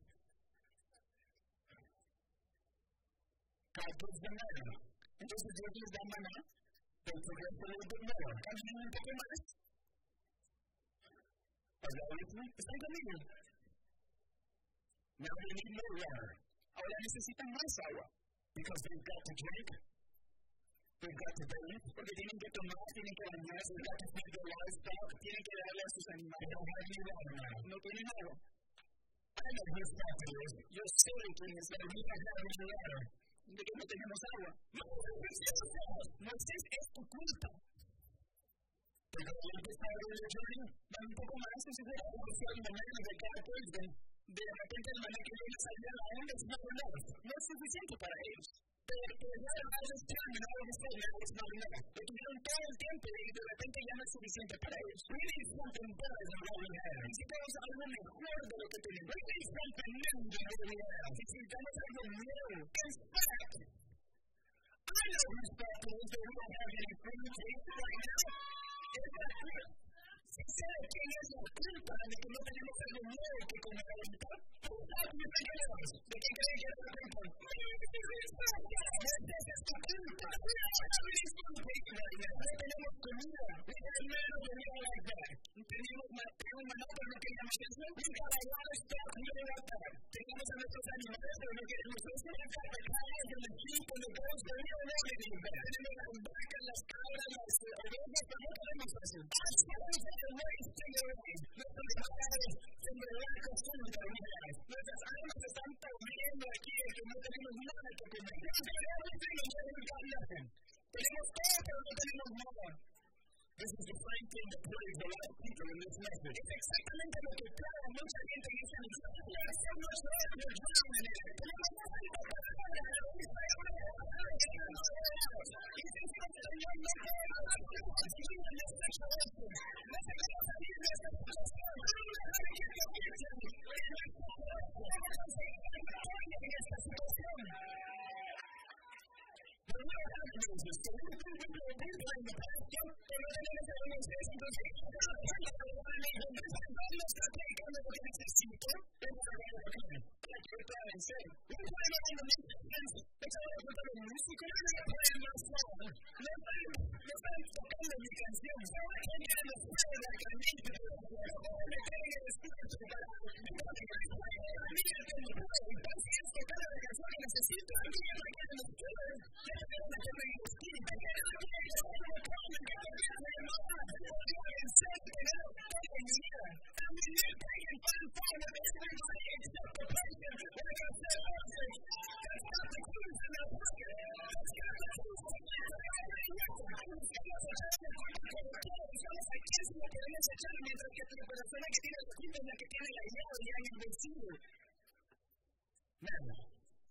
God gives them manna. Entonces Dios les da maná, pero progreso a little bit more. ¿Caminen un poco más? ¿Están conmigo? Now they need more water. Ahora necesitan más agua. Because they've got to drink, they've got to bathe, porque tienen que tomar, tienen que bañarse, they've got to feed their livestock, tienen que darle a sus animales. They don't have any water now. No tienen agua. I know whose fault it is. Yo sé quién es la we don't have any water. De que no tenemos agua. Moisés, es tu culpa. Pero el que está en el journey, va un poco más, eso es la oración de maná de cada pueblo. De repente el maná que viene salía a la onda es not enough. No es suficiente para ellos. Pero ya a veces time and all of a sudden it was not enough. Lo tuvieron todo el tiempo y de repente ya no es suficiente para ellos. We need something better than what we have. Necesitamos algo mejor de lo que tenemos. We need something new than what we have. Necesitamos algo nuevo. In fact, I know whose fault it is that we don't have any food to eat right now. It's not clear. Si sabe quién es la culpa de que no tenemos algo nuevo que comer ahorita, ¿cómo sabe que tenemos? ¿De qué creen que es la culpa? Esa es tu culpa. No tenemos comida. We have menos de vida like that. Tenemos maná, pero no queríamos eso. We got a lot of stuff, we don't want that. Tenemos a nuestros animales, pero no queremos eso. We got the cows and the sheep and the goats, but we don't want any of that. Tenemos las vacas, las cabras, las ovejas, pero no queremos eso. The waste in the way. Nuestros padres se me dan costumbre de vida. Nuestras almas están corriendo aquí que no tenemos nada que comer. Everything and yet we got nothing. Tenemos todo, pero no tenemos nada. This is the same thing that plagues a lot of people in this message. Es exactamente lo que trae a mucha gente en esta mensaje. Son los nuevos que drown in it. Tenemos nada que comer. Y si el Señor no puede hacer en esta situación, no se puede salir de esta situación. En esta situación. Pero no es algo de eso. So we do the good in the past, pero no tenemos a Moisés, entonces, no está aplicando lo que necesito, es para ver lo que para que pueda vencer. We pueden ir en la mente, eso es lo que los músicos no me pueden más suave. No están tocando mi canción, no me quieren los fuegos de la canción, no me quieren el espíritu para a mí es el fuego, entonces es tocar la canción que necesito, a mí me quieren los fuegos, ya tengo una cosa en el espíritu, ya tengo una cosa en el mientras que la persona que tiene la culpa es la que tiene la llave ya en el bolsillo. Now,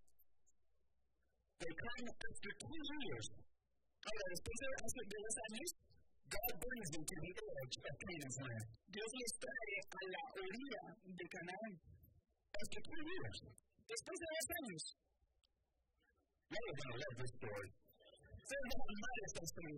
they come after two years. Ahora, después de hace dos años, God brings them to the edge of Canaan's land. Dios les trae a la orilla de Canaán. After two years. Después de dos años. You're going to love this story. Ustedes van a amar esta historia.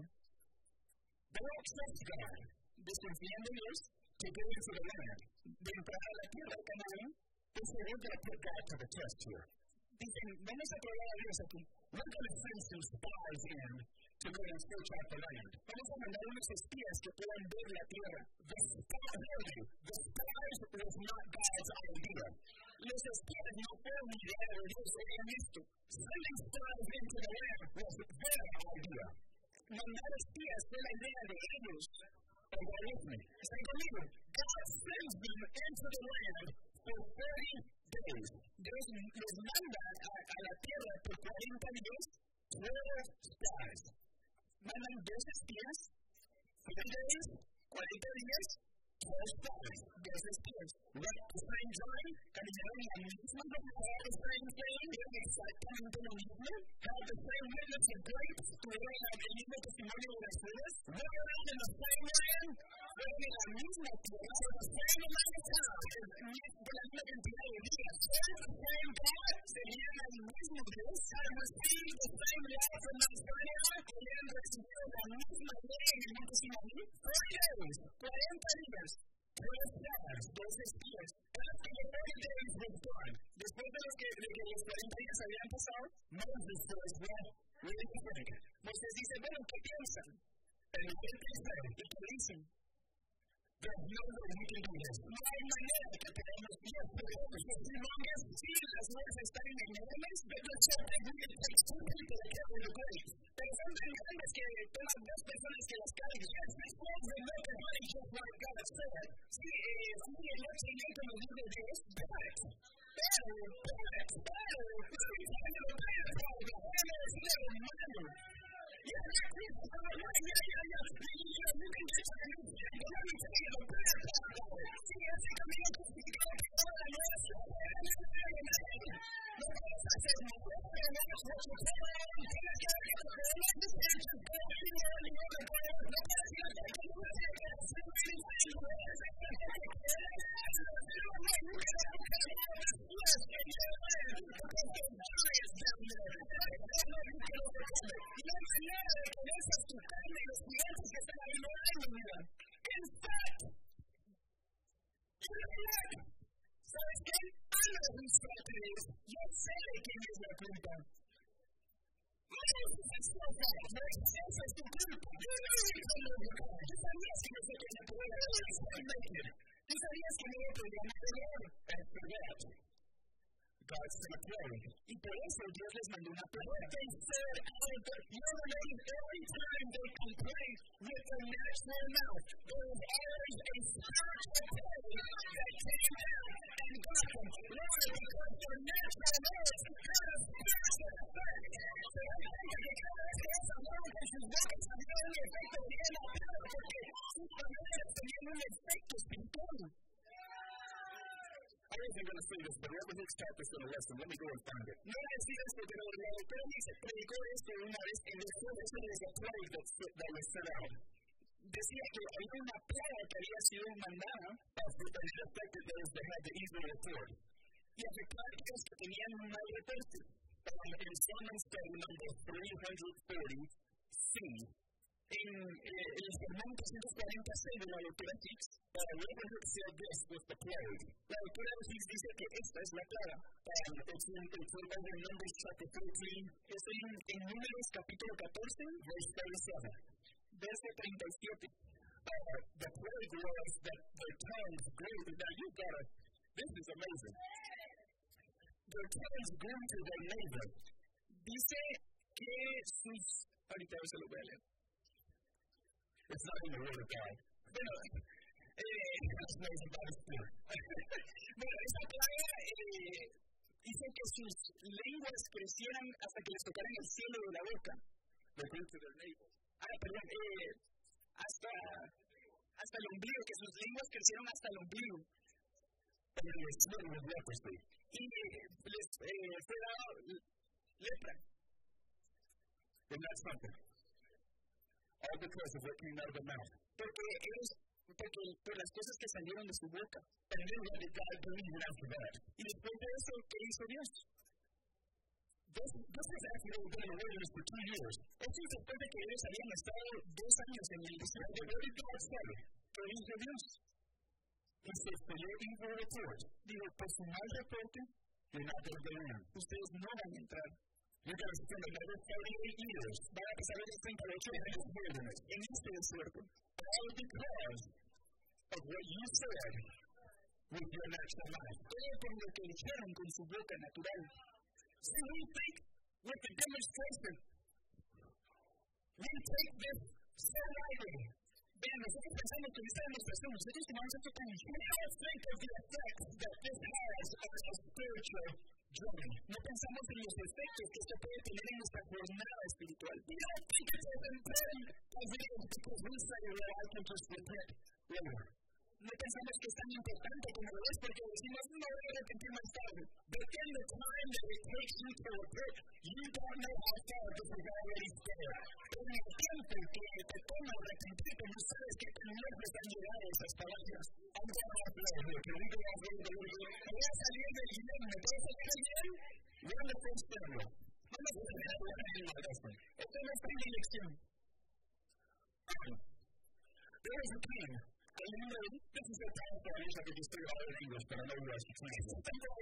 They don't trust God. Desconfían de Dios to go into the land. De entrar a la tierra de Canaán, they say, we're going to put God to the test here. Dicen, vamos a probar a Dios aquí. We're going to send some spies in to go and search out the land. Vamos a mandar unos espías que puedan ver la tierra. The spies, the spies was not God's idea. Los espías no fueron idea de Dios en esto. Sending spies into the land was their idea. Mandar espías fue la idea de ellos. Oh, go with me. Say, conmigo. God sends them into the land for forty days. Dios los manda a, a la tierra por cuarenta días. twelve spies. Mandan dos espías, forty days, cuarenta días, twelve spies, dos espías. Right at the same time, caminaron la misma velocidad, the same thing, exactamente lo mismo, had the same witness of grapes, tuvieron el mismo testimonio de las uvas, were around in the same land, fueron en la misma tierra, for the same amount of time, de la misma cantidad de días, served the same God, seguían al mismo Dios, had received the same law from Mount Sinai, habían recibido la misma ley en el monte Sinaí, forty days, cuarenta días, twelve spies, dos espías. After the forty days was done, después de los que, de que los cuarenta días habían pasado, Moses says, well, what do you think? Moisés dice, bueno, ¿qué piensan? And what they say, ¿y qué dicen? There's no way we can do this. No hay manera que podamos ir por otros. Los humongous, sí, las nubes están enormes, but the chapter really takes two people to carry the grapes. Pero son tan grandes que toman dos personas que las carguen. This was the milk and honey just like God said. Sí, sí, el leche y leche nos dice Dios, but, pero, but, pero, sí, pero, pero, pero, pero, pero, yeah, yeah, yeah, yeah, yeah, yeah. You know, you can get some new shit, but let me tell you the bad part about it. See, I think I'm going to go to all the rest of it. I'm not saying anything. No, I said, no, I'm not supposed to tell you. I'm going to get it. I'm not just going to go anywhere and go to go. No, that's not going to do it. That's not really saying the rest of it. You don't know, you can have to come out of this flesh and get it. Because there's giants down there. I don't know you can overcome it. You know, I know. Reconoces tu carne y los gigantes que están ahí, no hay manera. En fact, ¿sabes qué? I know whose fault it is. Yo sé de quién es la culpa. Moses es tu fault. Moisés es tu culpa. Tú sabías que no sé qué es la culpa. Tú sabías que no podía pelear. And for that, God sent a plague. Y por eso Dios les mandó una plaga. They said out of the name every time they complain with their natural mouth, there was always a spiritual plague that came out and got them. Why? Because their natural mouths had a spiritual effect. So everything that God has a lot of issues with it, and the only effect that he had on power porque sus palabras tenían un efecto espiritual. I wasn't going to say this, but whoever Hicks taught this in a lesson, let me go and find it. No voy a decir esto, pero la doctora Hicks predicó esto una vez en el juego de la plague that, that was set out. Decía que había una plaga que había sido mandada that had affected those that had the evil report. Y afectó a aquellos que tenían un mal reporte. Um, in Sermon Study number three forty C, en eh, el sermón trescientos cuarenta C de la doctora Hicks, uh, Reverend Hicks said this was the plague. La doctora Hicks dice que esta es la plaga. Um, it's in, it's over in Numbers chapter thirteen. Es en, en Números capítulo catorce, verse thirty-seven. Verse treinta y siete. Uh, the plague was that their tongues grew. Now you've got to, this is amazing. Their tongues grew to their neighbor. Dice que sus, ahorita se lo voy a leer. It's not in the word of God. Bueno, eh, that's amazing, that is true. Bueno, esa plaga eh, hizo que sus lenguas crecieran hasta que les tocaran el cielo de la boca. They grew to their navel. Ah, perdón, eh, hasta, hasta el ombligo, que sus lenguas crecieron hasta el ombligo. And they were smitten with leprosy. Y les eh, fue dado lepra. And that's something. All because of what came out of the mouth. Porque ellos, porque por las cosas que salieron de su boca. And then what did God believe in after that? Y después de eso, ¿qué hizo Dios? This, this was after they had been in the wilderness for two years. Esto es después de que ellos habían estado dos años en el desierto. Where did God say? ¿Qué dijo Dios? He says, for your evil report, digo, por su mal reporte, you're not going to go in. Ustedes no van a entrar. You're going to spend another thirty-eight years. Van a pasar los treinta y ocho años en wilderness, en este desierto. All because of what you said with your natural life. Todo por lo que dijeron con su boca natural. See, we think with the demonstration, we take this so lightly. Vean, nosotros pensamos que esta demostración, nosotros tomamos esto como we don't think of the effects that this has on our spiritual journey. No pensamos en los efectos que esto puede tener en nuestra jornada espiritual. We don't think it's as important as it is because we say, well, I can just repent later. No pensamos que es tan importante como lo es porque decimos, no voy a arrepentir más tarde. But in the time that it takes you to repent, you don't know how far this is already there. Pero en el tiempo que te toma arrepentirte, no sabes qué tan lejos han llegado esas palabras. I'm going to have to here. Can we go off a little bit? Voy a salir del guión. ¿Me puedo salir del guión? We're in the first Samuel. Vamos a dejar de hablar de esto. Esta es nuestra lección. There was a king. And you know, this is a time for us, I could just figure out in English, but I know you guys can translate.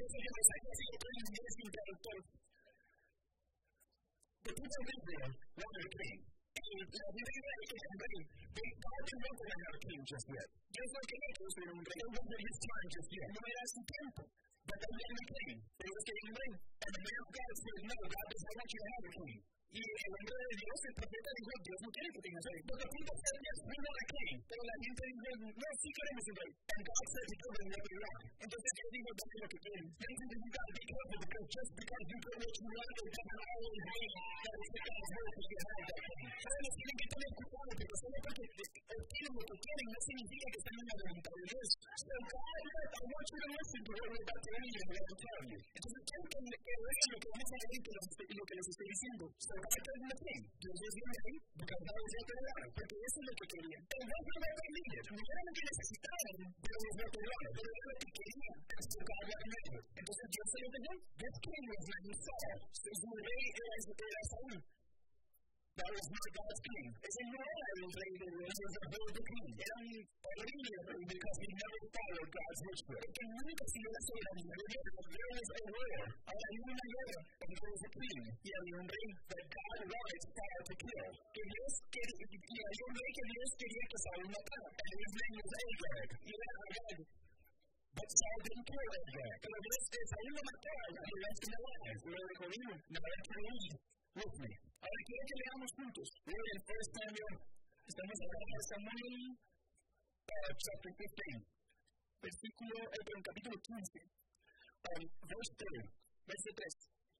The people of Israel wanted a king. And now, we think that it's ready. They God didn't want to have a king just yet. Just like in Israel, they don't want his time just yet. No, it has some temple. But they wanted a king. They were getting ready. And the man of God said, no, God doesn't want you to have a king. Y el hombre de Dios, el profeta, dijo, Dios no quiere que tengas rey. But the people said, yes, we want a king. Pero la gente dijo, no, sí queremos un rey. And God said, you give them what they want. Entonces Dios dijo, dame lo que quieren. Ladies and you got to be careful because just because you get what you want, it doesn't always mean that it's God's will for you to have that king. Jóvenes tienen que tener cuidado porque solo porque obtienen lo que quieren no significa que están en la voluntad de Dios. So God, I want you to listen to what we're about to read and what I'm telling you. Entonces quiero que oigan lo que vamos a leer y lo que les estoy diciendo. So God doesn't the king. Dios es bien ahí because that was what they wanted. Porque eso es lo que querían. Pero no fue lo que needed. No era lo que necesitaban, pero es lo que wanted. Pero era lo que querían. And so God recommended it. Entonces Dios se lo dio. This king was named Saul. So su rey era Saúl. That was not God's king. Ese no era el rey de Dios. It was a horrible king. Era un horrible rey because he never followed God's whisper. Porque nunca siguió las órdenes de Dios. There was a war. Ahora hay una guerra. And there was a king. Y había un rey that God wanted Saul to kill. Que Dios quería, y había un rey que Dios quería que Saúl matara. And his name was Agag. Y era Agag. But Saul didn't kill Agag. Pero Dios, Saúl lo mató. He left him alive. Lo dejó vivo. No era que reír. With me. Ahora quiero que leamos juntos. We're in First Samuel. Estamos hablando de Samuel, uh, chapter fifteen. Versículo, eh, en capítulo quince. Um, verse three. Verse tres.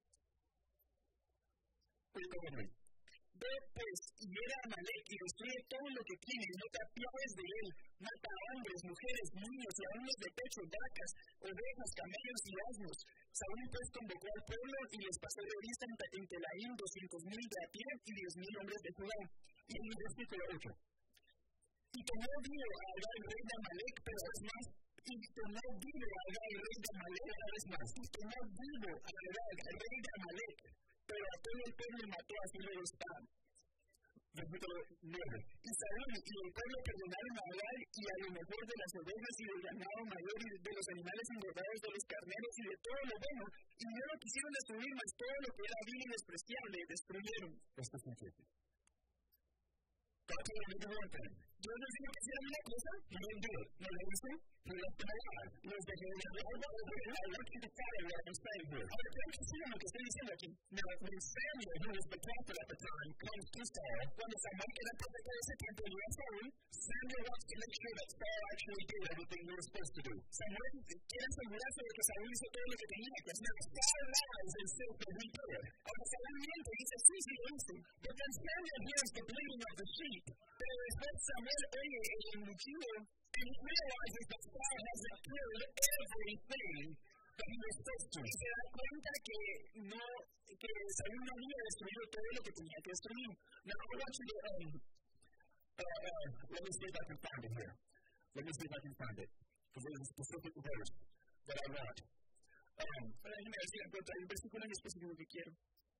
Read with me. Ve pues y era Amalek y destruye todo lo que tiene y no te apiades de él. Mata a hombres, mujeres, niños y a hombres de pecho, vacas, ovejas, camellos y asnos. Saúl pues convocó al pueblo y les pasó de vista en Telaim doscientos mil de a pie y diez mil hombres de Judá. Y en el versículo ocho. Y tomó vivo a Agag, rey de Amalek, pero es más. Y tomó vivo a Agag, rey de Amalek, una vez más. Y tomó vivo a Agag, rey de Amalek, pero a todo el pueblo mató a filo de espada. Versículo nueve. Y Saúl y el pueblo perdonaron a Agag y a lo mejor de las ovejas y del ganado mayor y de los animales engordados de los carneros y de todo lo bueno, y no lo quisieron destruir, mas todo lo que era vil y despreciable destruyeron. Esto es un chiste. God told him to do one thing. Dios les dijo que hicieran una cosa, y no do it. No lo hizo, he left them alive. Los dejó de la I want you to follow what I'm saying here. Ahora, quiero que sigan lo que estoy diciendo aquí. Now, when Samuel, who was the prophet at the time, comes to Saul, cuando Samuel que era el profeta de ese tiempo, y a Saúl, Samuel wants to make sure that Saul actually did everything he was supposed to do. Samuel quiere asegurarse de que Saúl hizo todo lo que tenía que hacer. Saul lies and says that he did it. Ahora, Saúl miente y dice, sí, sí, lo hice. But then Samuel hears the bleating of the sheep. Pero después Samuel oye el mugido and he realizes that Saul hasn't killed everything that he was supposed to. Y se da cuenta que no, que Saúl no había destruido todo lo que tenía que destruir. Now I want you to, um, uh, uh, let me see if I can find it here. Let me see if I can find it. Because there's a specific verse that I want. Um, déjame ver si encuentro un versículo en específico que quiero.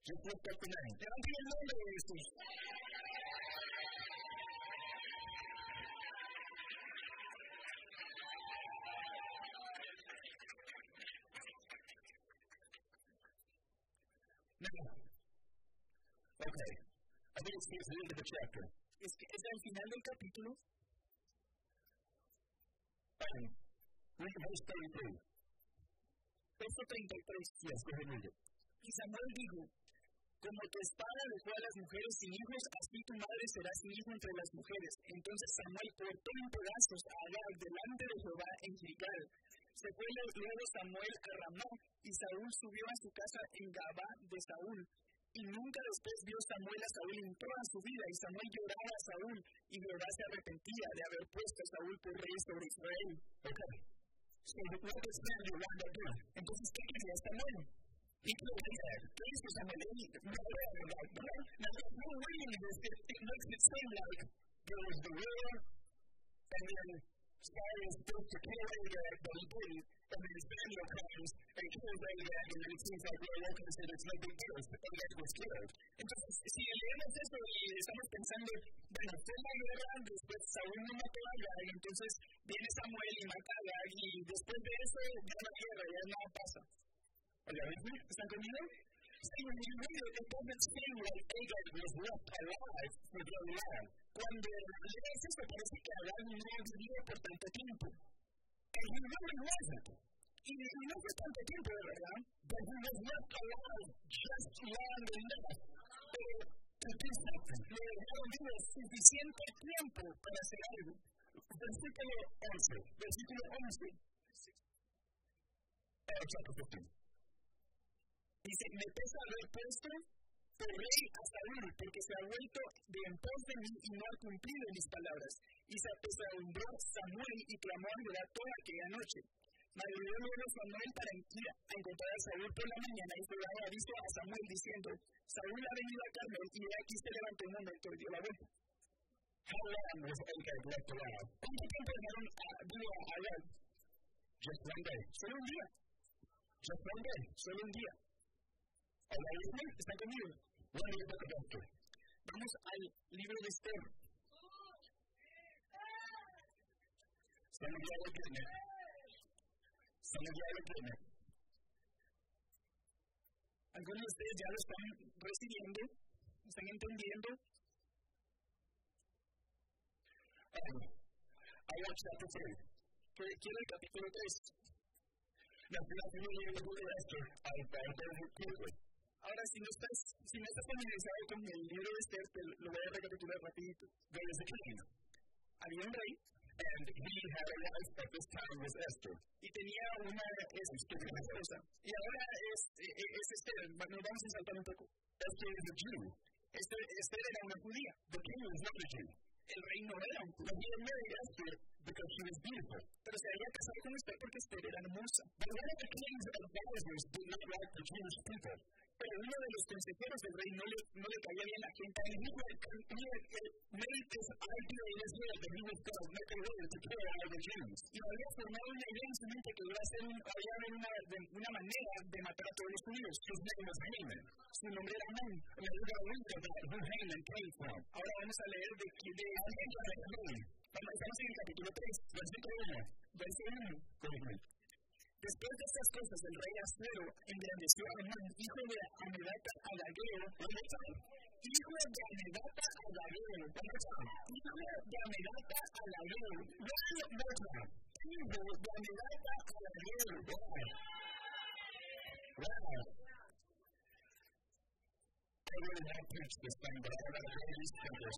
Just lift up the name. Levanten el nombre de Jesús. Now, okay, I think it's towards the end of the chapter. Es que es al final del capítulo. Um, read verse thirty-three. Verso treinta y tres. Yes, go ahead and read it. Y Samuel dijo, como tu espada dejó a las mujeres sin hijos, así tu madre será sin hijo entre las mujeres. Entonces Samuel cortó en pedazos a Agag delante de Jehová en Gilgal. Se fue luego Samuel a Ramá, y Saúl subió a su casa en Gabá de Saúl. Y nunca después vio Samuel a Saúl en toda su vida, y Samuel lloraba a Saúl, y Jehová se arrepentía de haber puesto a Saúl por rey sobre Israel. Okay. So what does Samuel wind up doing? Entonces, ¿qué quería Samuel? He killed Agag. ¿Qué hizo Samuel? Él no era Agag, ¿verdad? Now, if you're reading this, it, it makes it seem like there was the war, and then Saul was supposed to kill Agag, but he didn't, and then Samuel comes and kills Agag, and then it seems like, well, okay, so there's no big deal, but Agag was killed. Entonces, si leemos eso y estamos pensando, bueno, fue la guerra, después Saúl no mató a Agag, entonces viene Samuel y mata a Agag, y después de eso ya no hay guerra, ya nada pasa. ¿Están conmigo? See, when you read it, it doesn't seem like Agag was left alive for very long. Cuando lees eso, parece que Agag no vivió por tanto tiempo. And he really wasn't. Y no fue tanto tiempo, de verdad, but he was left alive just long enough to do something. Le dejaron vivo suficiente tiempo para hacer algo. Versículo once. Versículo once. Uh, chapter fifteen. Dice, me pesa haber puesto por rey a Saúl, porque se ha vuelto de en pos de mí y no ha cumplido mis palabras. Y se apesadumbró Samuel y clamó a Jehová toda aquella noche. Madrugó luego Samuel para ir a encontrar a Saúl por la mañana, y Jehová avisó a Samuel diciendo, Saúl ha venido a Carmel, y he aquí se levantó un momento y dio la vuelta. How long was Agag left alive? ¿Cuánto tiempo dejaron vivo a Agag? Just one day. Solo un día. Just one day. Solo un día. Are you with me? ¿Está conmigo? Run to the book of Esther. Vamos al libro de Esther. Some of y'all are getting it. Some of y'all are getting it. Algunos de ustedes ya lo están recibiendo, están entendiendo. Um, I want chapter three. Quiero el capítulo tres. Now, if you're not familiar with the book of Esther, I'll go over it quickly. Ahora, si no estás, si no estás familiarizado con el libro de Esther, te lo voy a recapitular rapidito. There was a king. Había un rey, and he had a wife at this time was Esther. Y tenía una esposa. Y ahora es, es Esther. Nos vamos a saltar un poco. Esther is a Jew. Esther, Esther era una judía. The king was not a Jew. El rey no era un judío. But he had married Esther because she was beautiful. Pero se había casado con Esther porque Esther era hermosa. But one of the king's advisors did not like the Jewish people. Pero uno de los consejeros del rey no le, no le caía bien a la gente. And he had, he had made this idea in his head that he was going to make a way to kill all the Jews. Y había formado una idea en su mente que iba a ser un, había una, de, una manera de matar a todos los judíos. His name was Haman. Su nombre era Amán. And we're going to read about who Haman came from. Ahora vamos a leer de quién de Haman. Estamos en el capítulo tres, versículo uno. Versículo uno. Después de estas cosas, el rey Asuero engrandeció a Amán, hijo de Amedata Agageo, hijo de Amedata Agageo, hijo de Amedata Agageo, hijo de Amedata Agageo. Wow. I really want to preach this thing, but I got to go to these thinkers.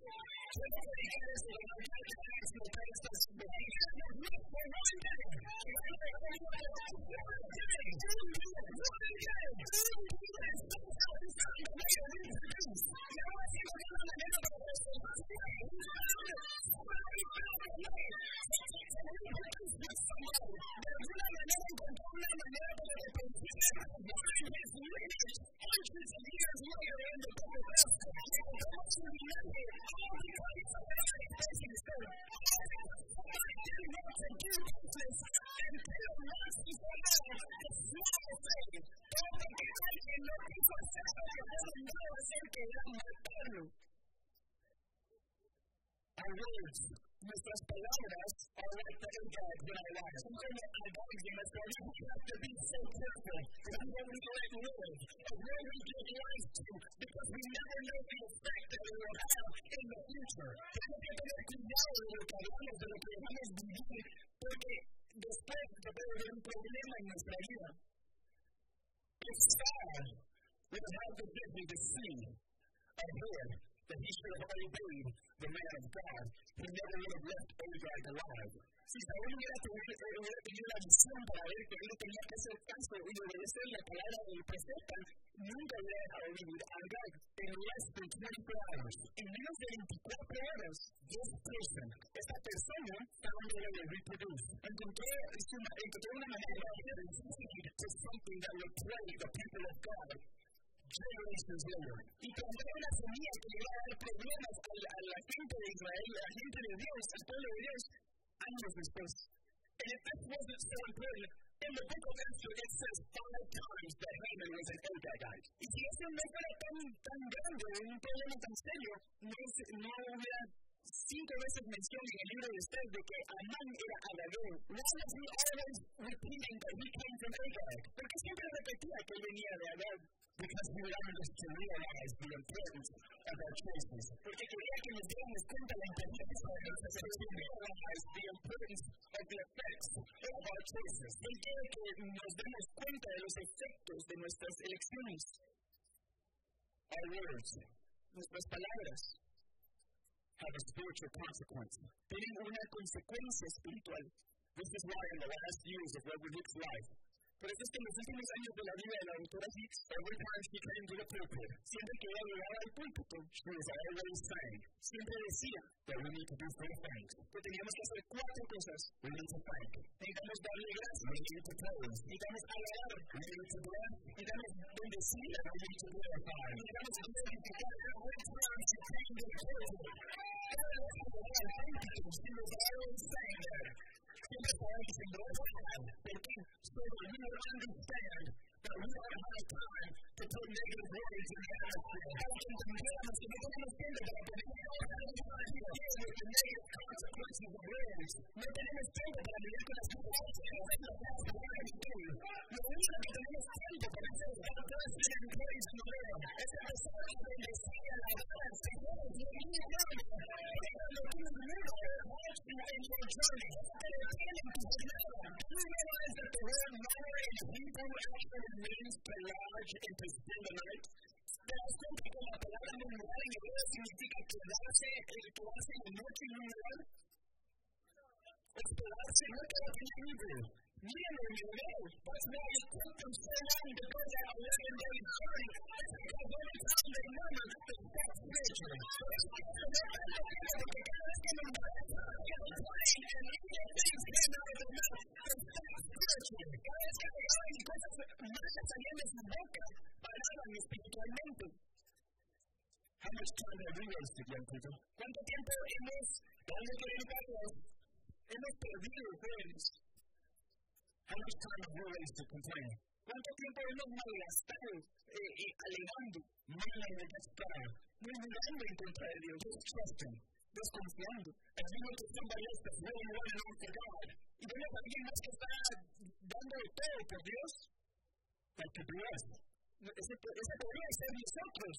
mandó a hacer que era matarlo. Our words, nuestras palabras, are like the airbags in our lives. Son como airbags en nuestra vida. We have to be so careful about what we let live, and where we give life to, because we never know the effect that it will have in the future. Tenemos que tener cuidado de lo que hablamos, de lo que dejamos vivir, porque después de puede haber un problema en nuestra vida. If Saul would have had the vision to see ahead that he should have obeyed the man of God, he never would have left Agag alive. Si Saúl hubiera tenido la visión para ver que él tenía que hacer caso y obedecer la palabra del profeta, nunca hubiera dejado vivir a Agag. En less than twenty-four hours, en menos de veinticuatro horas, this person, esta persona, found a way to reproduce. Encontró, encontró una manera de seed to something that would plague the people of God generations later. Y cuando era una semilla que iba a dar problemas a la, a la gente de Israel, a la gente de Dios, al pueblo de Dios, años después. And if this wasn't so important, in the book of Esther, it says five times that Haman was an Agagite. Y si eso no fuera tan, tan grande, un problema tan serio, no, no hubiera cinco veces mención en el libro de Esther de que Amán era agageo. Why was he always repeating that he came from Agag? Porque siempre repetía que él venía de Agag. Because he wanted us to realize the importance of our choices. Porque quería que nos diéramos cuenta de la importancia de nuestras elecciones. Realize the importance of the effects of our choices. Él quiere que nos demos cuenta de los efectos de nuestras elecciones. Our words, nuestras palabras, have a spiritual consequence. Tienen una consecuencia espiritual. This is why in the last years of Reverend Hicks' life, por eso es que en los últimos años de la vida de la doctora Hicks, every time she came to the pulpit, siempre que ella llegaba al púlpito, she was always saying, siempre decía, that we need to do four things. Que teníamos que hacer cuatro cosas. We need to thank. Necesitamos darle gracias. We need to praise. Necesitamos alabar. We need to bless. Necesitamos bendecir. And we need to glorify. Necesitamos glorificar. Every time she came to the pulpit, she was always saying that. Siempre estaba diciendo, porque so that we will understand that we don't have time to put negative words in the atmosphere. Entendemos que no tenemos tiempo para poner with the negative consequences of words. No tenemos tiempo para vivir con las consecuencias de las palabras que tenemos. Lo único que tenemos tiempo para hacer es dar gracias y praise to the Lord. Es empezar a bendecir a la verdad, Señor, y a mí mismo. Lo que nos mueve in your journey. Do you realize that the word minor in Hebrew actually means to lodge and to spend the night? ¿Te das cuenta que la palabra menor en hebreo significa quedarse, quedarse en la noche en un lugar? Hospedarse, no quedarse en Hebrew. Mírenlo en hebreo. That's why it took them so long to go that eleven-day journey. Because every time they murmured, they felt spiritually. Porque cada vez que murmuraban, and evil things came out of their mouth, they felt spiritually. Cada vez que hablaban y cosas malas salían de su boca, paraban espiritualmente. How much time have we wasted, young people? ¿Cuánto tiempo hemos, dando que educarlos, hemos perdido, jóvenes? How much time have we wasted complaining? ¿Cuánto tiempo hemos malgastado eh, eh, alegando, murmuring against God, murmurando en contra de Dios, distrusting, desconfiando? And we look at somebody else that's really running on for God. Y vemos a alguien más que está dando todo por Dios. That could be us. Ese, ese podría ser nosotros.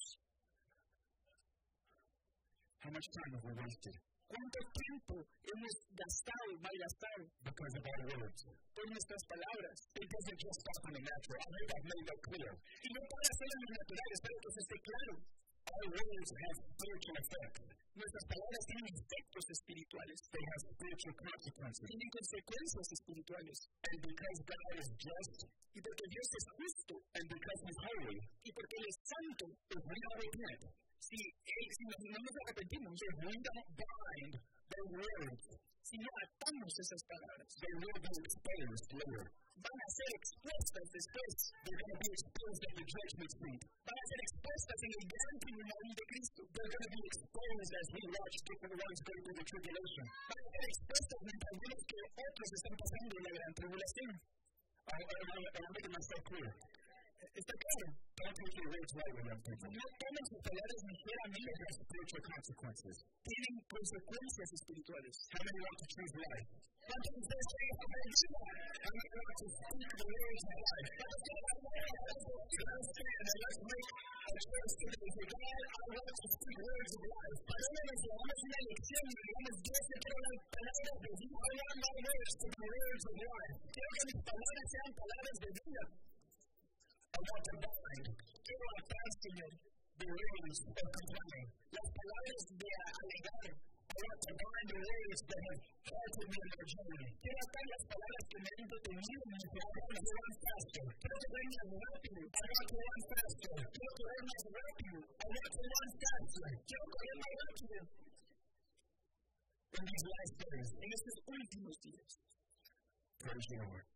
How much time have we wasted? ¿Cuánto tiempo hemos gastado, malgastado? Because of our words. Por nuestras palabras. It doesn't just stop in the natural. I hope I've made that clear. Y no para hacer en lo natural, espero que eso esté claro. Our words have spiritual effects. Nuestras palabras tienen efectos espirituales. They have spiritual consequences. Tienen consecuencias espirituales. And because God is just, y porque Dios es justo, and because He's holy, y porque Él es santo, if we don't repent, si, eh, si no, no nos arrepentimos, if we don't bind the words, si no atamos esas palabras, they will be exposed later. Van a ser expuestas después. They're going to be exposed at the judgment seat. Van a ser expuestas en el gran tribunal de Cristo. They're going to be exposed as we watch different ones go through the tribulation. Van a ser expuestas mientras vemos que otros están pasando en la gran tribulación. I, I, I, I want to make myself clear. Está claro. Don't take your words lightly, young people. No tomen sus palabras ligeramente. They have spiritual consequences. Tienen consecuencias espirituales. How many want to choose life? ¿Cuántos de ustedes quieren comer vida? How many want to speak the words of life? And let's make a choice today. Say, God, I want to speak words of life. Pasemos, hagamos una elección y digamos, Dios, te quiero dar palabras de vida. I want my words to be words of life. Quiero que mis palabras sean palabras de vida. I want to bind Quiero atar, Señor, the words of complaining. las palabras de alegar. I want to bind the words that have halted me in my journey. Quiero atar las palabras que me han detenido en mi I want to run faster. Quiero correr más rápido. I want to run faster. Quiero correr más rápido. I want to run faster. Quiero correr más rápido. In these last days, En estos últimos días. praise the Lord.